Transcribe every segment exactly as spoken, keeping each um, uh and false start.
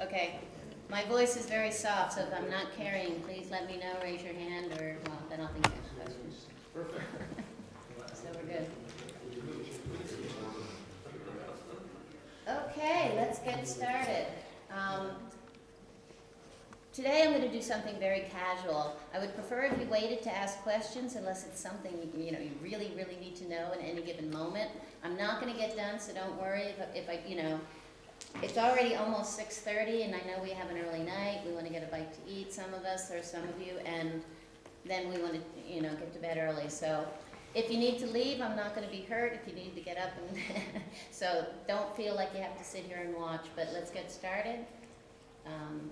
Okay. My voice is very soft, so if I'm not carrying, please let me know, raise your hand, or, well, then I'll think you have questions. Perfect. So we're good. Okay, let's get started. Um, today I'm going to do something very casual. I would prefer if you waited to ask questions unless it's something you, you know you really, really need to know in any given moment. I'm not going to get done, so don't worry if, if I, you know, it's already almost six thirty, and I know we have an early night. We want to get a bite to eat, some of us, or some of you, and then we want to, you know, get to bed early. So if you need to leave, I'm not going to be hurt. If you need to get up, and so don't feel like you have to sit here and watch, but let's get started. Um,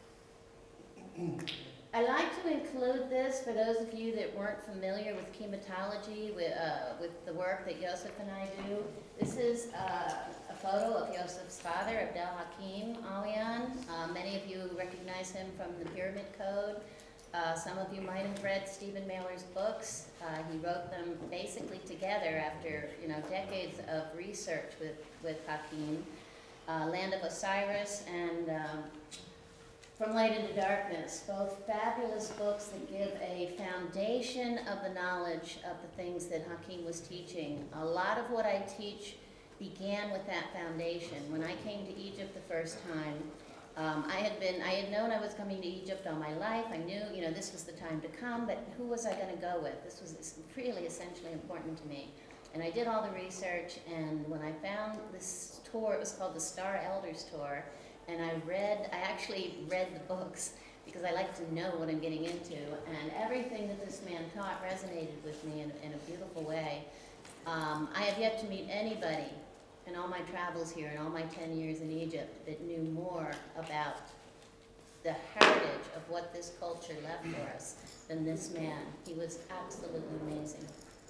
I like to include this for those of you that weren't familiar with chematology, with, uh, with the work that Yosef and I do. This is uh, a photo of Yosef's father, Abdel Hakim Alian. Uh, many of you recognize him from the Pyramid Code. Uh, some of you might have read Stephen Mailer's books. Uh, he wrote them basically together after you know decades of research with, with Hakim. Uh, Land of Osiris and um, From Light into Darkness, both fabulous books that give a foundation of the knowledge of the things that Hakim was teaching. A lot of what I teach began with that foundation. When I came to Egypt the first time, um, I had been, I had known I was coming to Egypt all my life. I knew, you know, this was the time to come, but who was I going to go with? This was really essentially important to me. And I did all the research, and when I found this tour, it was called the Star Elders Tour, and I read, I actually read the books because I like to know what I'm getting into, and everything that this man taught resonated with me in, in a beautiful way. Um, I have yet to meet anybody in all my travels here and all my ten years in Egypt that knew more about the heritage of what this culture left for us than this man. He was absolutely amazing.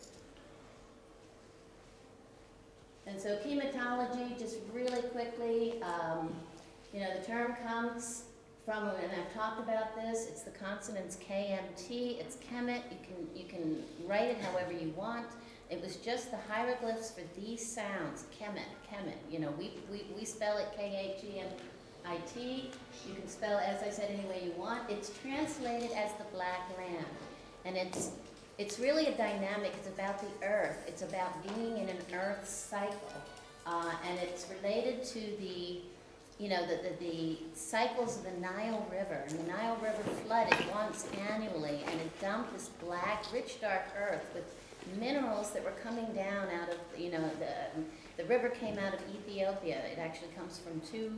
And so chematology, just really quickly, um, you know, the term comes from, and I've talked about this, it's the consonants K M T, it's Kemet. You can, you can write it however you want. It was just the hieroglyphs for these sounds, Kemet, Kemet. You know, we, we, we spell it K H E M I T. You can spell it, as I said, any way you want. It's translated as the Black Land. And it's, it's really a dynamic. It's about the earth. It's about being in an earth cycle. Uh, and it's related to the you know, the, the, the cycles of the Nile River. And the Nile River flooded once annually, and it dumped this black, rich, dark earth with minerals that were coming down out of, you know, the, the river came out of Ethiopia. It actually comes from two,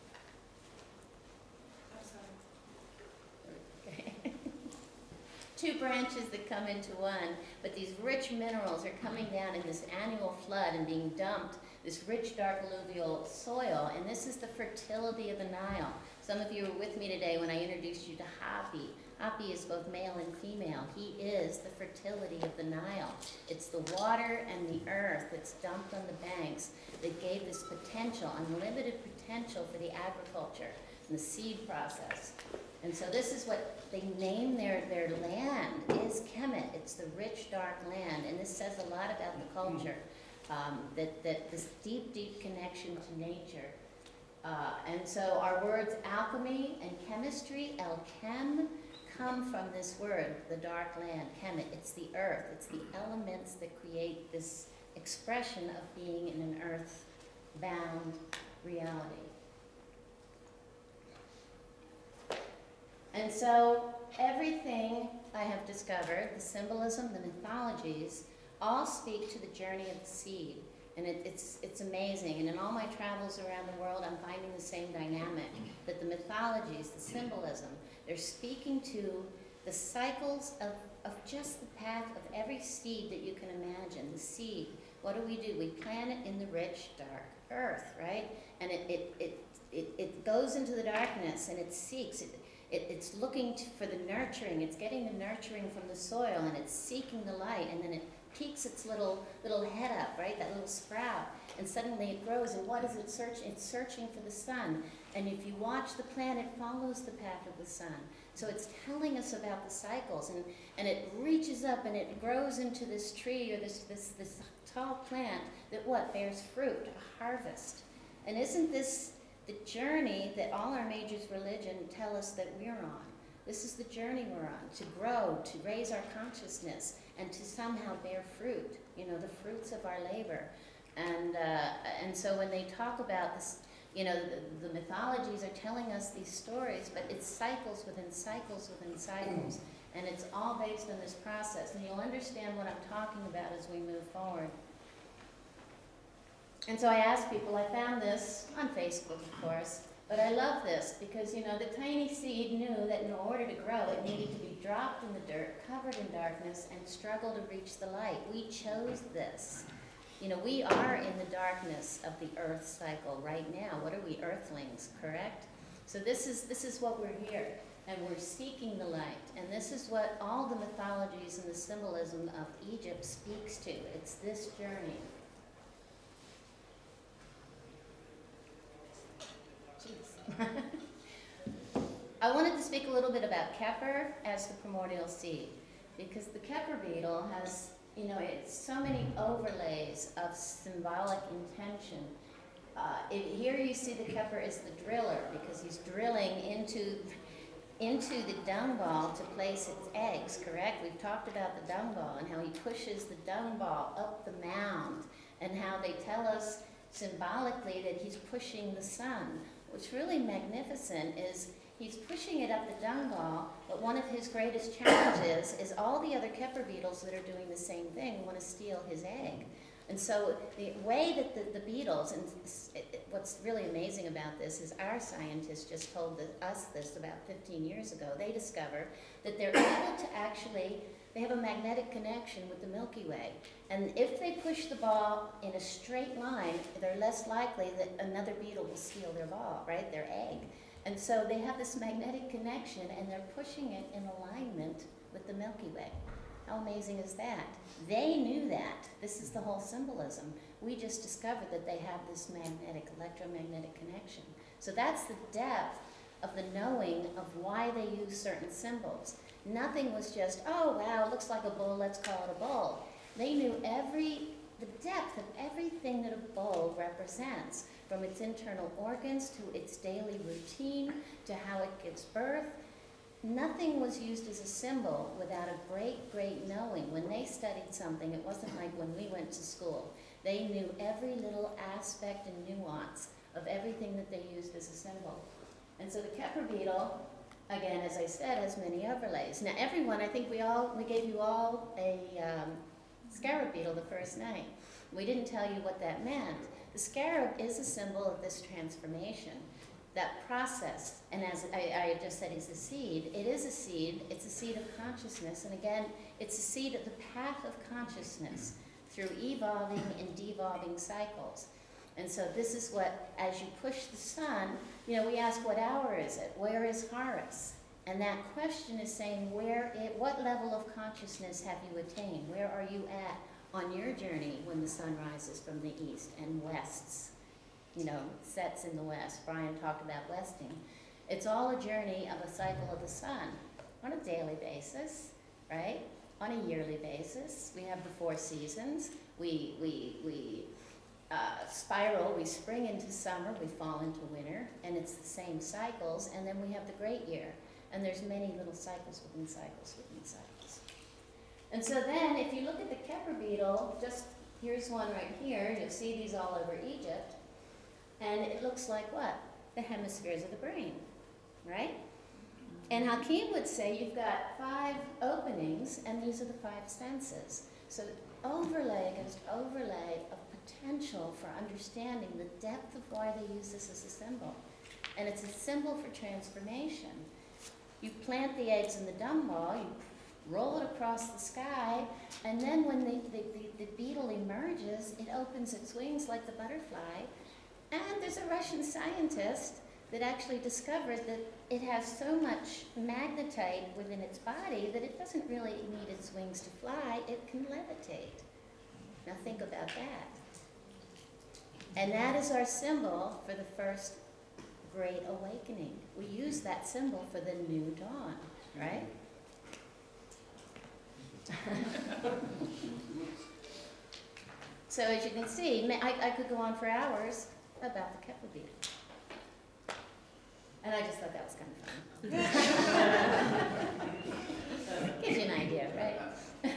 okay. two branches that come into one, but these rich minerals are coming down in this annual flood and being dumped this rich, dark alluvial soil, and this is the fertility of the Nile. Some of you were with me today when I introduced you to Hapi. Hapi is both male and female. He is the fertility of the Nile. It's the water and the earth that's dumped on the banks that gave this potential, unlimited potential for the agriculture and the seed process. And so this is what they name their, their land, is Kemet. It's the rich, dark land, and this says a lot about the culture. Um, that, that this deep, deep connection to nature. Uh, and so our words alchemy and chemistry, alchem, come from this word, the dark land, Kemet. It's the earth. It's the elements that create this expression of being in an earth-bound reality. And so everything I have discovered, the symbolism, the mythologies, all speak to the journey of the seed. And it, it's, it's amazing. And in all my travels around the world, I'm finding the same dynamic, that the mythologies, the symbolism, they're speaking to the cycles of, of just the path of every seed that you can imagine. The seed, what do we do? We plant it in the rich, dark earth, right? And it, it, it, it, it goes into the darkness, and it seeks. It, it, it's looking to, for the nurturing. It's getting the nurturing from the soil, and it's seeking the light, and then it peeks its little little head up, right? That little sprout, and suddenly it grows. And what is it searching? It's searching for the sun. And if you watch the plant, it follows the path of the sun. So it's telling us about the cycles, and and it reaches up and it grows into this tree or this this this tall plant that what bears fruit, a harvest. And isn't this the journey that all our major religion tell us that we're on. This is the journey we're on, to grow, to raise our consciousness, and to somehow bear fruit, you know, the fruits of our labor. And, uh, and so when they talk about this, you know, the, the mythologies are telling us these stories, but it's cycles within cycles within cycles. And it's all based on this process. And you'll understand what I'm talking about as we move forward. And so I asked people, I found this on Facebook, of course, but I love this because, you know, the tiny seed knew that in order to grow, it needed to be dropped in the dirt, covered in darkness, and struggle to reach the light. We chose this. You know, we are in the darkness of the earth cycle right now. What are we, earthlings, correct? So this is, this is what we're here, and we're seeking the light. And this is what all the mythologies and the symbolism of Egypt speaks to. It's this journey. I wanted to speak a little bit about Kepler as the primordial seed, because the Kepler beetle has, you know, it's so many overlays of symbolic intention. Uh, it, here you see the Kepler is the driller, because he's drilling into, into the dung ball to place its eggs, correct? We've talked about the dung ball and how he pushes the dung ball up the mound, and how they tell us symbolically that he's pushing the sun. What's really magnificent is he's pushing it up the dung ball, but one of his greatest challenges is all the other Kepler beetles that are doing the same thing want to steal his egg. And so the way that the, the beetles, and it, it, what's really amazing about this is our scientists just told the, us this about fifteen years ago. They discovered that they're able to actually, they have a magnetic connection with the Milky Way. And if they push the ball in a straight line, they're less likely that another beetle will steal their ball, right, their egg. And so they have this magnetic connection, and they're pushing it in alignment with the Milky Way. How amazing is that? They knew that. This is the whole symbolism. We just discovered that they have this magnetic, electromagnetic connection. So that's the depth of the knowing of why they use certain symbols. Nothing was just, oh, wow, it looks like a bull, let's call it a bull. They knew every, the depth of everything that a bull represents, from its internal organs to its daily routine to how it gives birth. Nothing was used as a symbol without a great, great knowing. When they studied something, it wasn't like when we went to school. They knew every little aspect and nuance of everything that they used as a symbol. And so the Kepler beetle, again, as I said, has many overlays. Now everyone, I think we all, we gave you all a um, scarab beetle the first night. We didn't tell you what that meant. The scarab is a symbol of this transformation, that process. And as I, I just said, is a seed. It is a seed. It's a seed of consciousness. And again, it's a seed of the path of consciousness through evolving and devolving cycles. And so this is what, as you push the sun, you know, we ask, what hour is it? Where is Horus? And that question is saying, where it, what level of consciousness have you attained? Where are you at on your journey when the sun rises from the east and wests, you know, sets in the west? Brian talked about westing. It's all a journey of a cycle of the sun on a daily basis, right? On a yearly basis. We have the four seasons. We, we, we uh, spiral, we spring into summer, we fall into winter, and it's the same cycles. And then we have the great year. And there's many little cycles within cycles within cycles. And so then, if you look at the Kepler beetle, just here's one right here. You'll see these all over Egypt. And it looks like what? The hemispheres of the brain, right? And Hakim would say you've got five openings, and these are the five senses. So overlay against overlay of potential for understanding the depth of why they use this as a symbol. And it's a symbol for transformation. You plant the eggs in the dung ball, you roll it across the sky, and then when the, the, the, the beetle emerges, it opens its wings like the butterfly. And there's a Russian scientist that actually discovered that it has so much magnetite within its body that it doesn't really need its wings to fly, it can levitate. Now think about that. And that is our symbol for the first Great Awakening. We use that symbol for the new dawn, right? So as you can see, I, I could go on for hours about the Kepler beetle. And I just thought that was kind of fun. Gives you an idea, right?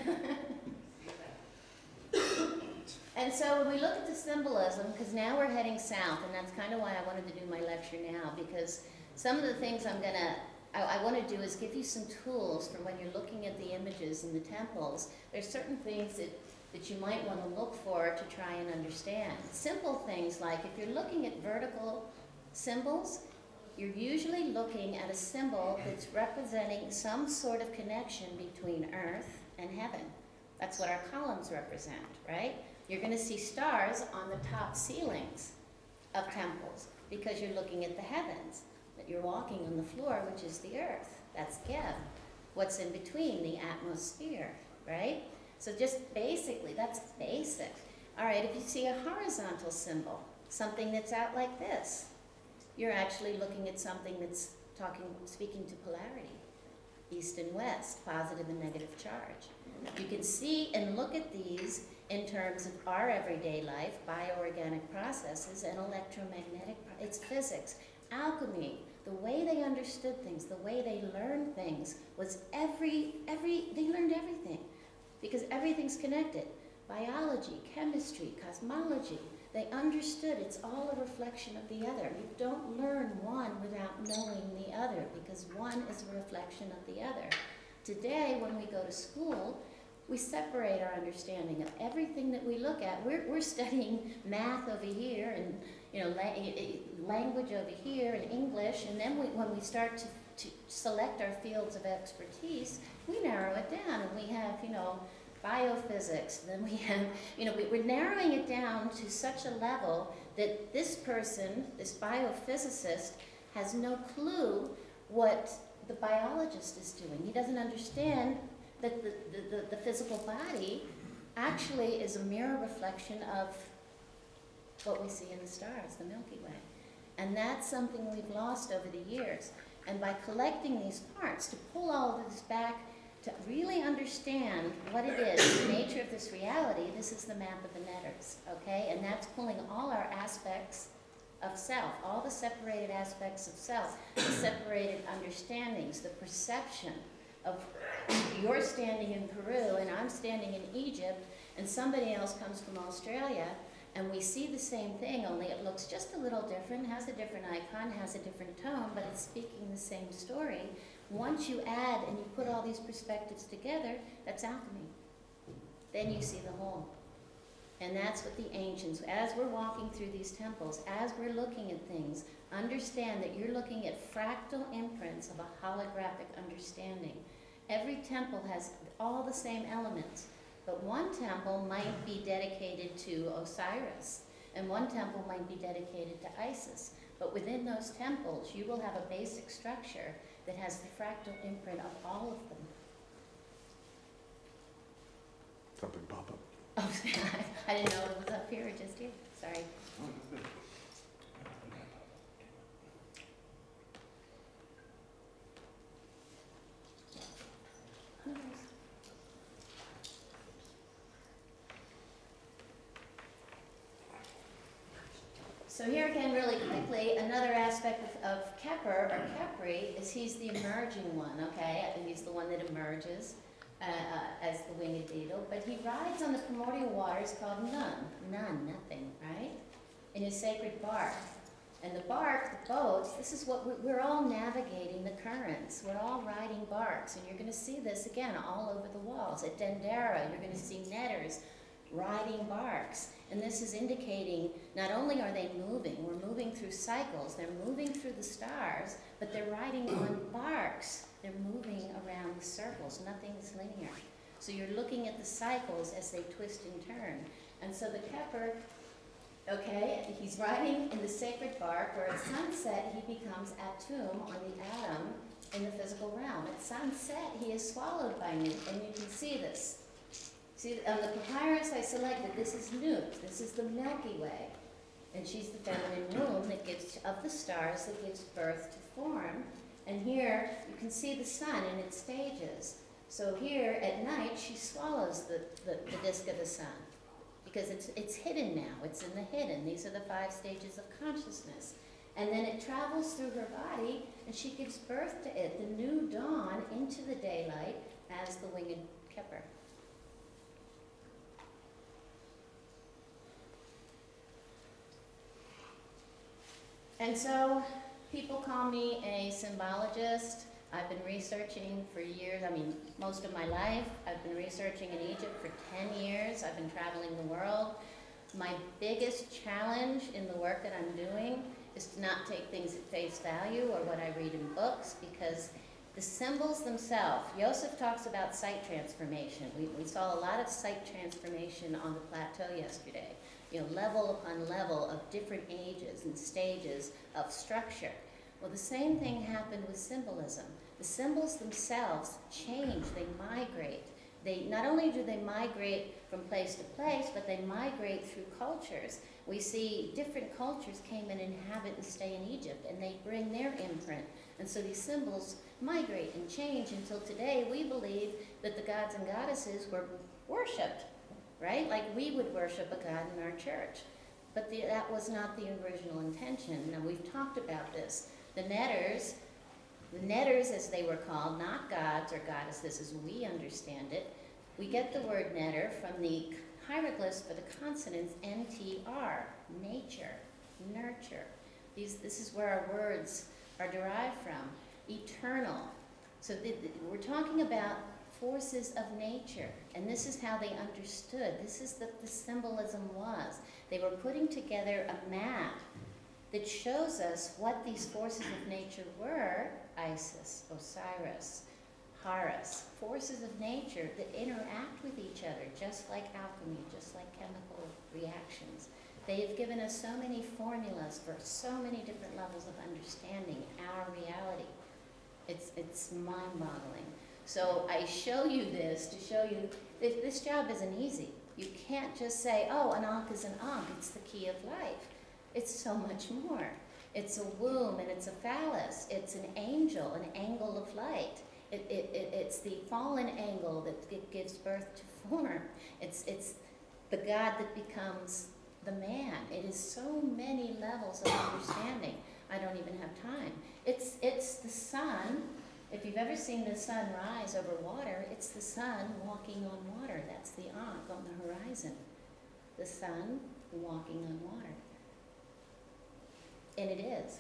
And so when we look at the symbolism, because now we're heading south, and that's kind of why I wanted to do my lecture now, because some of the things I'm gonna, I, I want to do is give you some tools for when you're looking at the images in the temples. There's certain things that, that you might want to look for to try and understand. Simple things like if you're looking at vertical symbols, you're usually looking at a symbol that's representing some sort of connection between earth and heaven. That's what our columns represent, right? You're going to see stars on the top ceilings of temples because you're looking at the heavens. But you're walking on the floor, which is the earth. That's Geb. What's in between? The atmosphere, right? So just basically, that's basic. All right, if you see a horizontal symbol, something that's out like this, you're actually looking at something that's talking, speaking to polarity, east and west, positive and negative charge. You can see and look at these in terms of our everyday life, bioorganic processes, and electromagnetic, it's physics. Alchemy, the way they understood things, the way they learned things, was every, every, they learned everything, because everything's connected. Biology, chemistry, cosmology, they understood it's all a reflection of the other. You don't learn one without knowing the other, because one is a reflection of the other. Today, when we go to school, we separate our understanding of everything that we look at. We're, we're studying math over here, and you know, la language over here, and English, and then we, when we start to, to select our fields of expertise, we narrow it down, and we have, you know, biophysics, and then we have, you know, we, we're narrowing it down to such a level that this person, this biophysicist, has no clue what the biologist is doing. He doesn't understand that the, the, the, the physical body actually is a mirror reflection of what we see in the stars, the Milky Way. And that's something we've lost over the years. And by collecting these parts, to pull all of this back, to really understand what it is, the nature of this reality, this is the map of the Netters, okay? And that's pulling all our aspects of self, all the separated aspects of self, the separated understandings, the perception of you're standing in Peru and I'm standing in Egypt and somebody else comes from Australia, and we see the same thing, only it looks just a little different, has a different icon, has a different tone, but it's speaking the same story. Once you add and you put all these perspectives together, that's alchemy. Then you see the whole. And that's what the ancients, as we're walking through these temples, as we're looking at things, understand that you're looking at fractal imprints of a holographic understanding. Every temple has all the same elements, but one temple might be dedicated to Osiris, and one temple might be dedicated to Isis. But within those temples, you will have a basic structure that has the fractal imprint of all of them. Something pop up. Oh, I didn't know it was up here or just here. Sorry. So here again, really quickly, another aspect of, of Kheper, or Khepri, is he's the emerging one, okay? And he's the one that emerges uh, uh, as the winged beetle. But he rides on the primordial waters called Nun, Nun, nothing, right? In his sacred bark. And the bark, the boats, this is what we're, we're all navigating the currents. We're all riding barks. And you're going to see this again all over the walls. At Dendera, you're going to see netters riding barks. And this is indicating not only are they moving, we're moving through cycles, they're moving through the stars, but they're riding on barks. They're moving around circles, nothing is linear. So you're looking at the cycles as they twist and turn. And so the Kheper, okay, he's riding in the sacred bark, where at sunset he becomes Atum, on the atom, in the physical realm. At sunset he is swallowed by Nut, and you can see this. See, on the papyrus I selected, this is Nut, this is the Milky Way. And she's the feminine womb that gives, of the stars, that gives birth to form. And here, you can see the sun in its stages. So here, at night, she swallows the, the, the disk of the sun. Because it's, it's hidden now, it's in the hidden. These are the five stages of consciousness. And then it travels through her body, and she gives birth to it, the new dawn, into the daylight as the winged Kipper. And so people call me a symbologist. I've been researching for years, I mean, most of my life. I've been researching in Egypt for ten years. I've been traveling the world. My biggest challenge in the work that I'm doing is to not take things at face value or what I read in books, because the symbols themselves, Yosef talks about sight transformation. We, we saw a lot of sight transformation on the plateau yesterday. You know, level upon level of different ages and stages of structure. Well, the same thing happened with symbolism. The symbols themselves change, they migrate. They, not only do they migrate from place to place, but they migrate through cultures. We see different cultures came and inhabit and stay in Egypt, and they bring their imprint. And so these symbols migrate and change until today we believe that the gods and goddesses were worshipped, right? Like we would worship a god in our church. But the, that was not the original intention. Now, we've talked about this. The netters, the netters as they were called, not gods or goddesses as we understand it, we get the word netter from the hieroglyphs for the consonants N T R, nature, nurture. These, this is where our words are derived from, eternal. So the, the, we're talking about forces of nature, and this is how they understood. This is what the symbolism was. They were putting together a map that shows us what these forces of nature were: Isis, Osiris, Horus, forces of nature that interact with each other, just like alchemy, just like chemical reactions. They have given us so many formulas for so many different levels of understanding our reality. It's, it's mind-boggling. So I show you this to show you that this job isn't easy. You can't just say, oh, an Ankh is an Ankh, it's the key of life. It's so much more. It's a womb and it's a phallus. It's an angel, an angle of light. It, it, it, it's the fallen angle that gives birth to form. It's, it's the God that becomes the man. It is so many levels of understanding. I don't even have time. It's, it's the sun. If you've ever seen the sun rise over water, it's the sun walking on water. That's the Ankh on the horizon. The sun walking on water. And it is.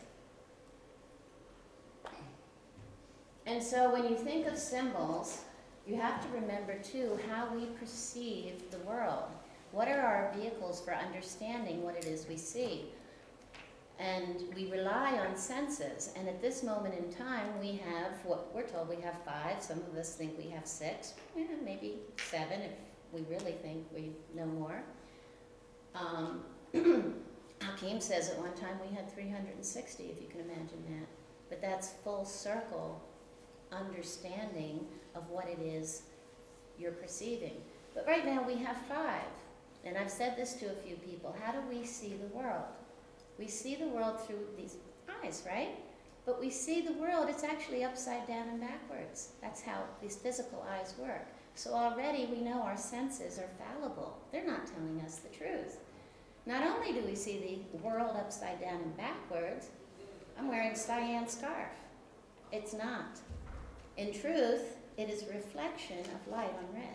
And so when you think of symbols, you have to remember too how we perceive the world. What are our vehicles for understanding what it is we see? And we rely on senses, and at this moment in time we have, what we're told we have five, some of us think we have six, yeah, maybe seven if we really think we know more. Um, Hakim says at one time we had three hundred sixty, if you can imagine that. But that's full circle understanding of what it is you're perceiving. But right now we have five. And I've said this to a few people. How do we see the world? We see the world through these eyes, right? But we see the world, it's actually upside down and backwards. That's how these physical eyes work. So already we know our senses are fallible. They're not telling us the truth. Not only do we see the world upside down and backwards, I'm wearing a cyan scarf. It's not. In truth, it is a reflection of light on red.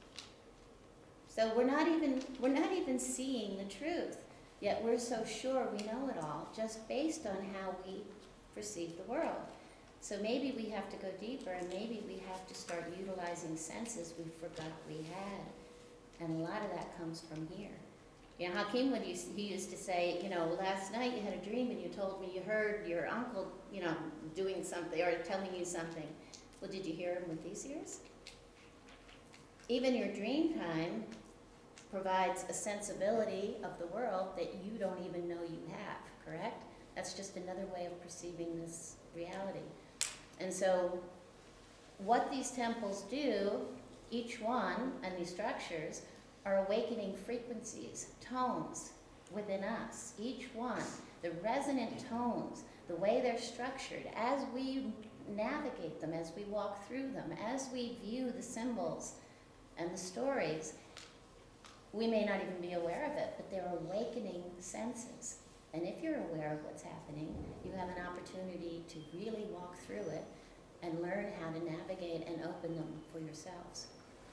So we're not even, we're not even seeing the truth, yet we're so sure we know it all, just based on how we perceive the world. So maybe we have to go deeper, and maybe we have to start utilizing senses we forgot we had. And a lot of that comes from here. You know, Hakim would use, he used to say, you know, last night you had a dream and you told me you heard your uncle, you know, doing something or telling you something. Well, did you hear him with these ears? Even your dream time provides a sensibility of the world that you don't even know you have, correct? That's just another way of perceiving this reality. And so what these temples do, each one, and these structures, are awakening frequencies, tones within us. Each one, the resonant tones, the way they're structured, as we navigate them, as we walk through them, as we view the symbols and the stories, we may not even be aware of it, but they're awakening senses. And if you're aware of what's happening, you have an opportunity to really walk through it and learn how to navigate and open them for yourselves.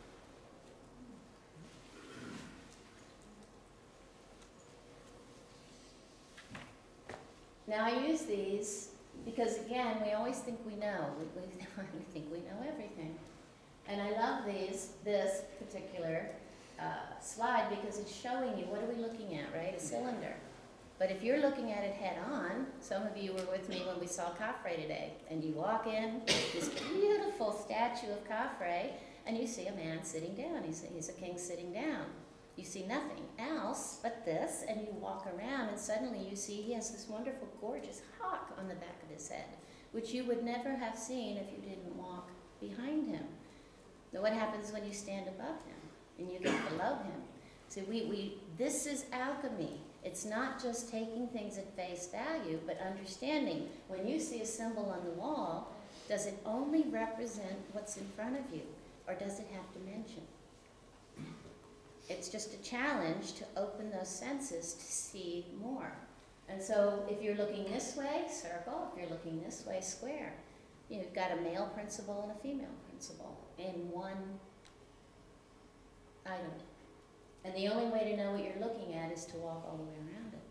Now I use these because, again, we always think we know. We, we, we think we know everything. And I love these, this particular uh, slide because it's showing you, what are we looking at, right? A cylinder. But if you're looking at it head on, some of you were with me when we saw Khafre today, and you walk in, this beautiful statue of Khafre, and you see a man sitting down. He's, he's a king sitting down. You see nothing else but this, and you walk around, and suddenly you see he has this wonderful, gorgeous hawk on the back of his head, which you would never have seen if you didn't walk behind him. Now what happens when you stand above him, and you get below him? So we, we, this is alchemy. It's not just taking things at face value, but understanding when you see a symbol on the wall, does it only represent what's in front of you, or does it have dimension? It's just a challenge to open those senses to see more. And so if you're looking this way, circle. If you're looking this way, square. You've got a male principle and a female principle in one item. And the only way to know what you're looking at is to walk all the way around it.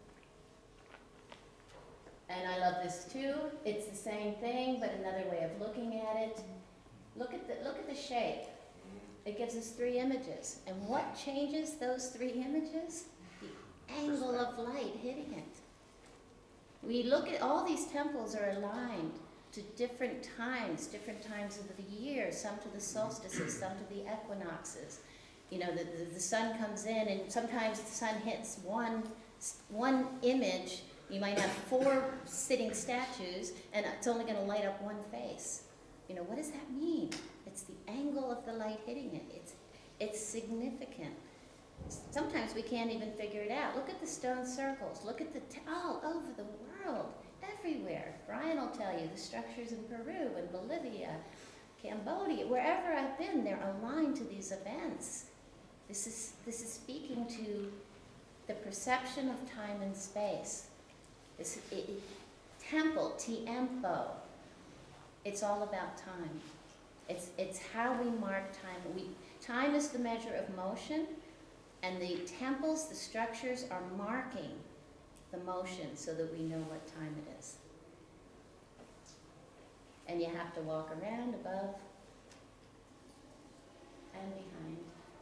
And I love this too. It's the same thing, but another way of looking at it. Look at the, look at the shape. It gives us three images. And what changes those three images? The angle of light hitting it. We look at all these temples are aligned to different times, different times of the year, some to the solstices, some to the equinoxes. You know, the, the, the sun comes in, and sometimes the sun hits one, one image. You might have four sitting statues, and it's only going to light up one face. You know, what does that mean? It's the angle of the light hitting it. It's, it's significant. Sometimes we can't even figure it out. Look at the stone circles. Look at the, t all over the world, everywhere. Brian will tell you the structures in Peru and Bolivia, Cambodia, wherever I've been, they're aligned to these events. This is, this is speaking to the perception of time and space. This, it, it, temple, tiempo, it's all about time. It's, it's how we mark time. We, time is the measure of motion, and the temples, the structures are marking the motion so that we know what time it is. And you have to walk around, above, and behind.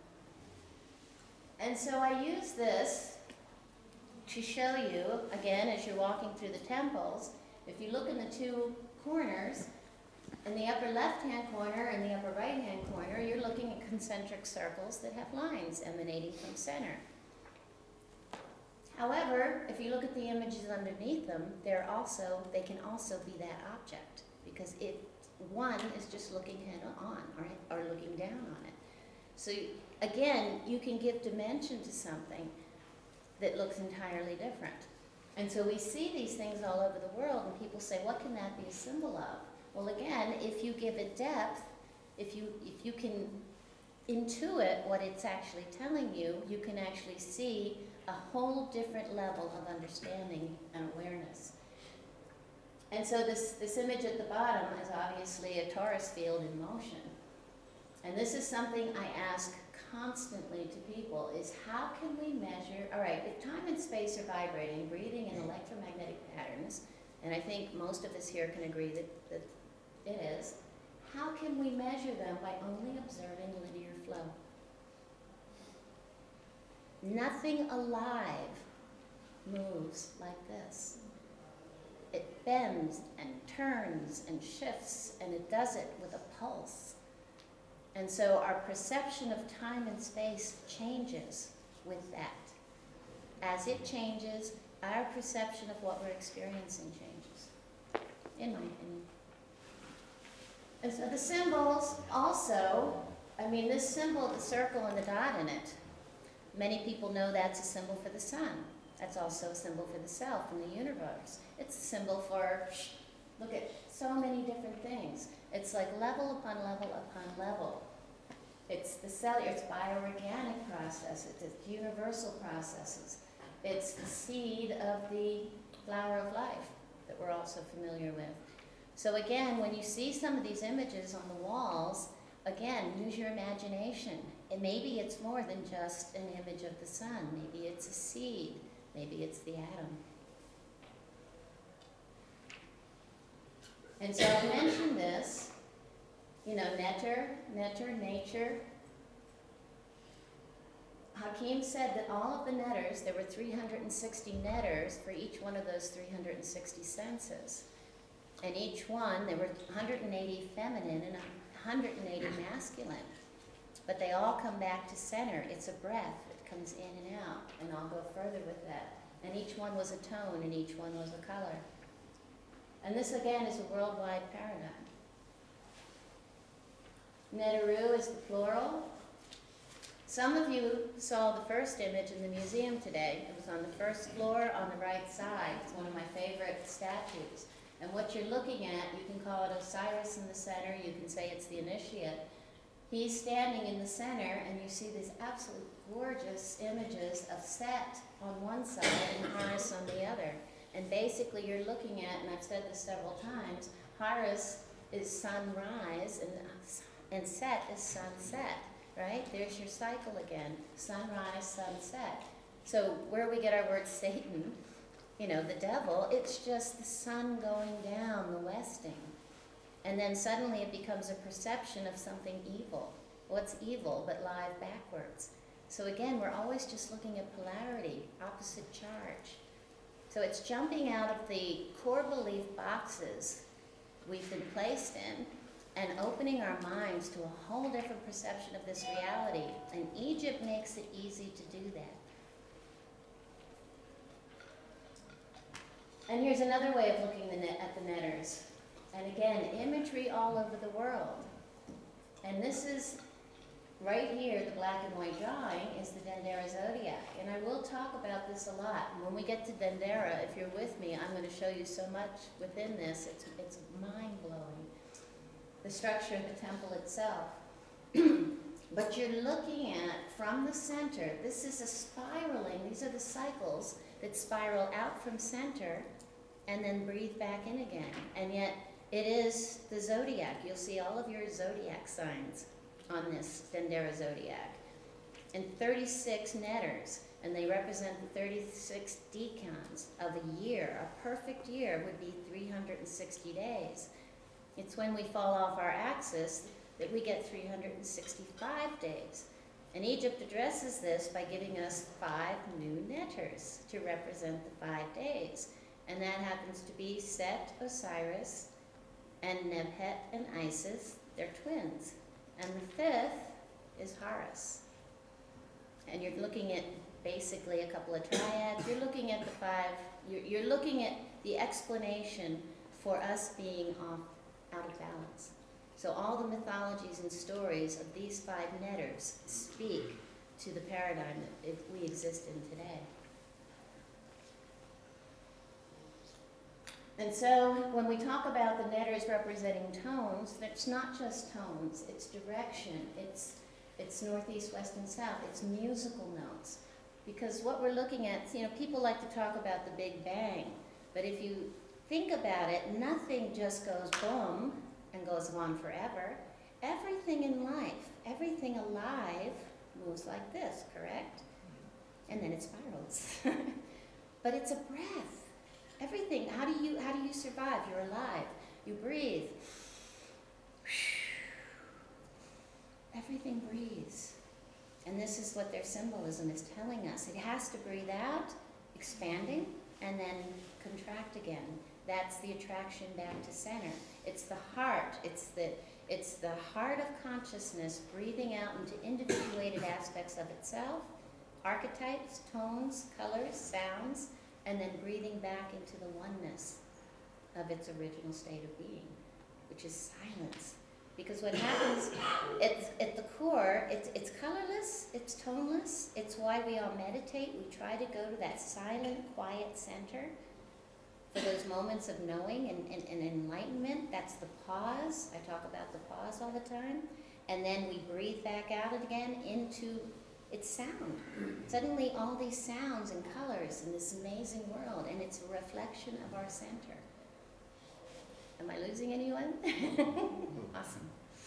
And so I use this to show you, again, as you're walking through the temples, if you look in the two corners, in the upper left-hand corner and the upper right-hand corner, you're looking at concentric circles that have lines emanating from center. However, if you look at the images underneath them, they're also, they can also be that object, because if one is just looking head on or, or looking down on it. So again, you can give dimension to something that looks entirely different. And so we see these things all over the world, and people say, what can that be a symbol of? Well, again, if you give it depth, if you, if you can intuit what it's actually telling you, you can actually see a whole different level of understanding and awareness. And so this, this image at the bottom is obviously a torus field in motion. And this is something I ask constantly to people, is how can we measure, all right, if time and space are vibrating, breathing in electromagnetic patterns, and I think most of us here can agree that, that it is, how can we measure them by only observing linear flow? Nothing alive moves like this. It bends and turns and shifts, and it does it with a pulse. And so our perception of time and space changes with that. As it changes, our perception of what we're experiencing changes, in my opinion. And so the symbols also, I mean, this symbol, the circle and the dot in it, many people know that's a symbol for the sun. That's also a symbol for the self and the universe. It's a symbol for, look at so many different things. It's like level upon level upon level. It's the cellular, it's bioorganic processes, it's universal processes. It's the seed of the flower of life that we're also familiar with. So again, when you see some of these images on the walls, again, use your imagination. And maybe it's more than just an image of the sun. Maybe it's a seed. Maybe it's the atom. And so I mentioned this, you know, netter, netter, nature. Hakim said that all of the netters, there were three hundred sixty netters for each one of those three hundred sixty senses. And each one, there were one hundred eighty feminine and one hundred eighty masculine. But they all come back to center. It's a breath that comes in and out. And I'll go further with that. And each one was a tone and each one was a color. And this again is a worldwide paradigm. Neteru is the plural. Some of you saw the first image in the museum today. It was on the first floor on the right side. It's one of my favorite statues. And what you're looking at, you can call it Osiris in the center, you can say it's the initiate. He's standing in the center, and you see these absolutely gorgeous images of Set on one side and Horus on the other. And basically you're looking at, and I've said this several times, Horus is sunrise, and, and Set is sunset, right? There's your cycle again, sunrise, sunset. So where we get our word Satan, you know, the devil, it's just the sun going down, the westing. And then suddenly it becomes a perception of something evil. What's evil but live backwards? So again, we're always just looking at polarity, opposite charge. So it's jumping out of the core belief boxes we've been placed in and opening our minds to a whole different perception of this reality. And Egypt makes it easy to do that. And here's another way of looking the net at the netters. And again, imagery all over the world. And this is, right here, the black and white drawing is the Dendera zodiac. And I will talk about this a lot. When we get to Dendera, if you're with me, I'm going to show you so much within this. It's, it's mind-blowing. The structure of the temple itself. But you're looking at, from the center, this is a spiraling, these are the cycles that spiral out from center and then breathe back in again. And yet, it is the zodiac. You'll see all of your zodiac signs on this Dendera zodiac. And thirty-six netters, and they represent the thirty-six decans of a year. A perfect year would be three hundred sixty days. It's when we fall off our axis that we get three hundred sixty-five days. And Egypt addresses this by giving us five new netters to represent the five days. And that happens to be Set, Osiris, and Nebhet and Isis. They're twins. And the fifth is Horus. And you're looking at basically a couple of triads. You're looking at the five, you're, you're looking at the explanation for us being off, out of balance. So all the mythologies and stories of these five netters speak to the paradigm that we exist in today. And so when we talk about the netters representing tones, it's not just tones, it's direction, it's, it's northeast, west, and south, it's musical notes. Because what we're looking at, you know, people like to talk about the Big Bang, but if you think about it, nothing just goes boom and goes on forever. Everything in life, everything alive moves like this, correct? And then it spirals. But it's a breath. Everything, how do you, how do you survive? You're alive. You breathe. Everything breathes. And this is what their symbolism is telling us. It has to breathe out, expanding, and then contract again. That's the attraction back to center. It's the heart. It's the, it's the heart of consciousness breathing out into individuated aspects of itself, archetypes, tones, colors, sounds, and then breathing back into the oneness of its original state of being, which is silence. Because what happens, it's, at the core, it's, it's colorless, it's toneless, it's why we all meditate. We try to go to that silent, quiet center for those moments of knowing and, and, and enlightenment. That's the pause. I talk about the pause all the time. And then we breathe back out again into It's sound. Suddenly all these sounds and colors in this amazing world, and it's a reflection of our center. Am I losing anyone? Awesome.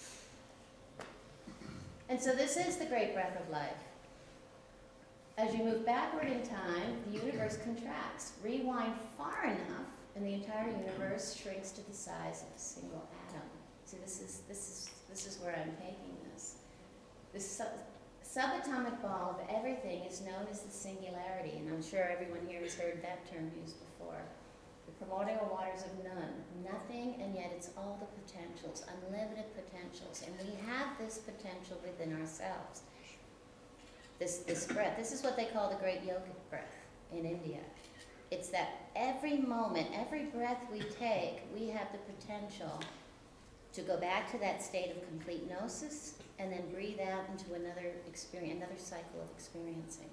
And so this is the great breath of life. As you move backward in time, the universe contracts. Rewind far enough, and the entire universe shrinks to the size of a single atom. See, this is, this is, this is where I'm taking this. This sub subatomic ball of everything is known as the singularity, and I'm sure everyone here has heard that term used before. The primordial waters of none, nothing, and yet it's all the potentials, unlimited potentials, and we have this potential within ourselves. This, this breath, this is what they call the great yogic breath in India. It's that every moment, every breath we take, we have the potential to go back to that state of complete gnosis and then breathe out into another experience, another cycle of experiencing.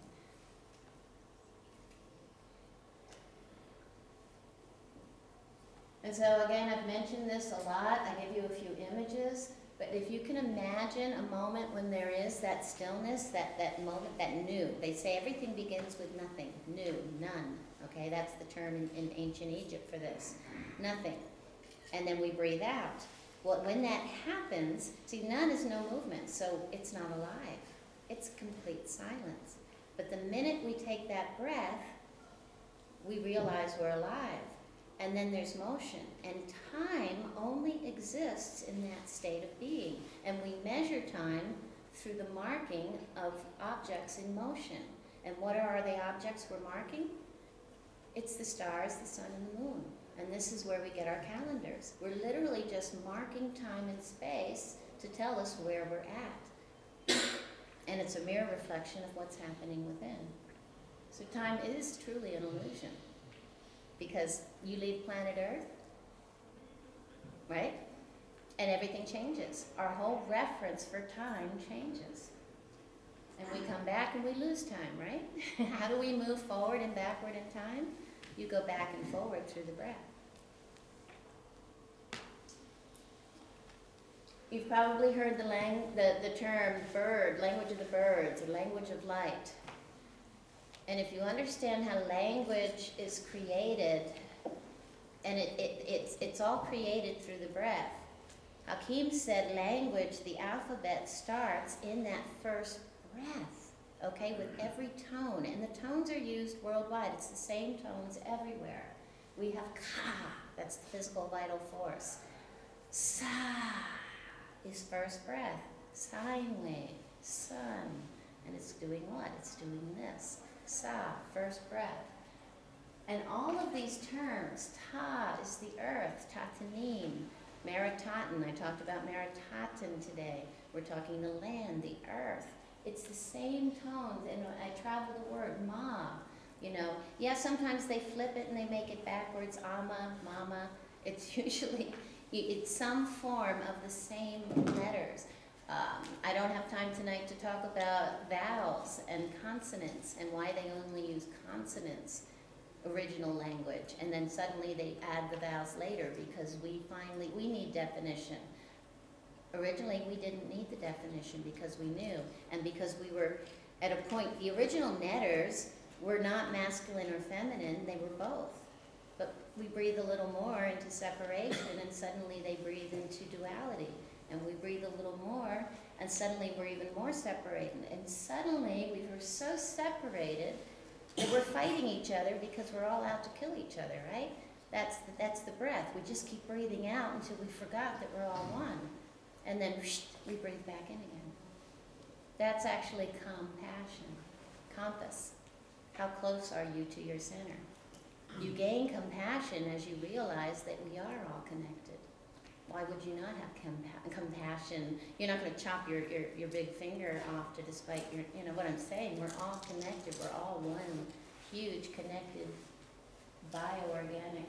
And so again, I've mentioned this a lot. I give you a few images, but if you can imagine a moment when there is that stillness, that, that moment, that new. They say everything begins with nothing, new, none. Okay, that's the term in, in ancient Egypt for this, nothing. And then we breathe out. Well, when that happens, see, none is no movement, so it's not alive. It's complete silence. But the minute we take that breath, we realize we're alive. And then there's motion. And time only exists in that state of being. And we measure time through the marking of objects in motion. And what are the objects we're marking? It's the stars, the sun, and the moon. And this is where we get our calendars. We're literally just marking time and space to tell us where we're at. And it's a mirror reflection of what's happening within. So time is truly an illusion. Because you leave planet Earth, right? And everything changes. Our whole reference for time changes. And we come back and we lose time, right? How do we move forward and backward in time? You go back and forward through the breath. You've probably heard the, lang the, the term bird, language of the birds, or language of light. And if you understand how language is created, and it, it, it's, it's all created through the breath. Hakim said language, the alphabet starts in that first breath, okay, with every tone. And the tones are used worldwide. It's the same tones everywhere. We have ka, that's the physical vital force. Sa is first breath, sine wave, sun, and it's doing what? It's doing this. Sa, first breath. And all of these terms, ta is the earth, tatanim, meritatin, I talked about meritatin today. We're talking the land, the earth. It's the same tones, and I travel the word ma, you know. Yeah, sometimes they flip it and they make it backwards, ama, mama. It's usually, it's some form of the same letters. Um, I don't have time tonight to talk about vowels and consonants and why they only use consonants, original language, and then suddenly they add the vowels later because we finally, we need definition. Originally, we didn't need the definition because we knew, and because we were at a point, the original netters were not masculine or feminine, they were both. But we breathe a little more into separation, and suddenly they breathe into duality. And we breathe a little more, and suddenly we're even more separated. And suddenly we were so separated that we're fighting each other because we're all out to kill each other, right? That's the, that's the breath. We just keep breathing out until we forgot that we're all one. And then whoosh, we breathe back in again. That's actually compassion, compass. How close are you to your center? You gain compassion as you realize that we are all connected. Why would you not have compa compassion? You're not going to chop your, your, your big finger off to despite your, you know what I'm saying. We're all connected. We're all one huge connected bioorganic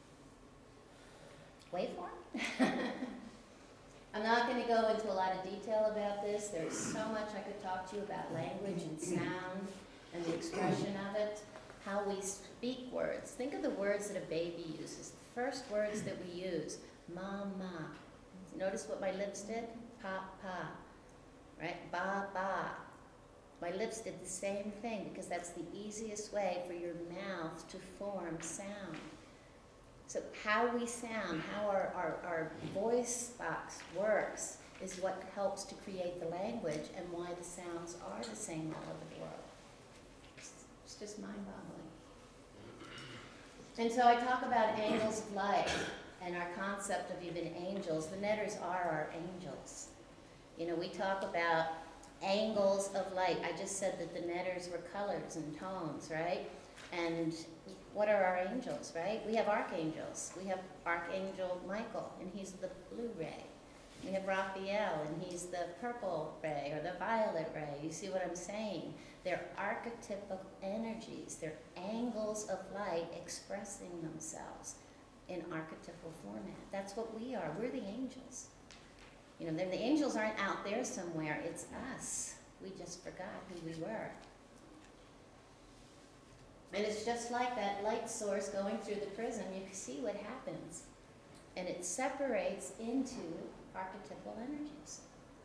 waveform. I'm not going to go into a lot of detail about this. There's so much I could talk to you about language and sound and the expression of it, how we speak words. Think of the words that a baby uses, the first words that we use. Mama. Notice what my lips did? Pa, pa. Right? Ba, ba. My lips did the same thing because that's the easiest way for your mouth to form sound. So how we sound, how our, our, our voice box works is what helps to create the language and why the sounds are the same all over the world. It's, it's just mind-boggling. And so I talk about angles of light and our concept of even angels. The netters are our angels. You know, we talk about angles of light. I just said that the netters were colors and tones, right? And what are our angels, right? We have archangels. We have Archangel Michael, and he's the blue ray. We have Raphael, and he's the purple ray or the violet ray. You see what I'm saying? They're archetypal energies. They're angles of light expressing themselves in archetypal format. That's what we are. We're the angels. You know, the angels aren't out there somewhere. It's us. We just forgot who we were. And it's just like that light source going through the prism. You can see what happens. And it separates into archetypal energies.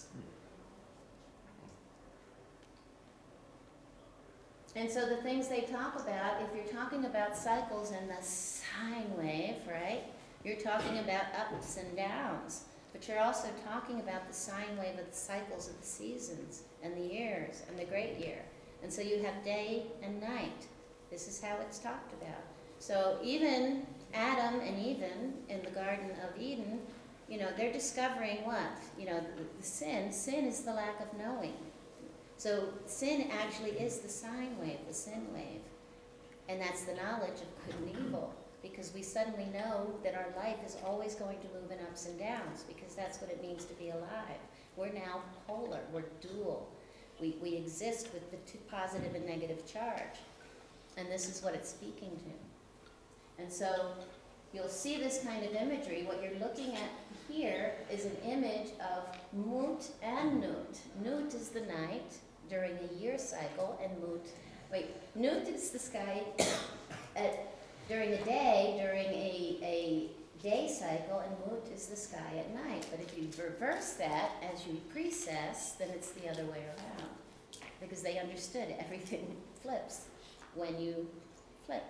And so the things they talk about, if you're talking about cycles and the sine wave, right, you're talking about ups and downs. But you're also talking about the sine wave of the cycles of the seasons and the years and the great year. And so you have day and night. This is how it's talked about. So even Adam and Eve in the Garden of Eden, you know, they're discovering what? You know, the, the sin. Sin is the lack of knowing. So sin actually is the sine wave, the sin wave. And that's the knowledge of good and evil. Because we suddenly know that our life is always going to move in ups and downs, because that's what it means to be alive. We're now polar, we're dual. We, we exist with the two positive and negative charge. And this is what it's speaking to. And so you'll see this kind of imagery. What you're looking at here is an image of Mut and Nut. Nut is the night during a year cycle, and Mut, wait, Nut is the sky at during the day, during a, a day cycle, and Mut is the sky at night. But if you reverse that as you precess, then it's the other way around. Because they understood everything flips when you flip.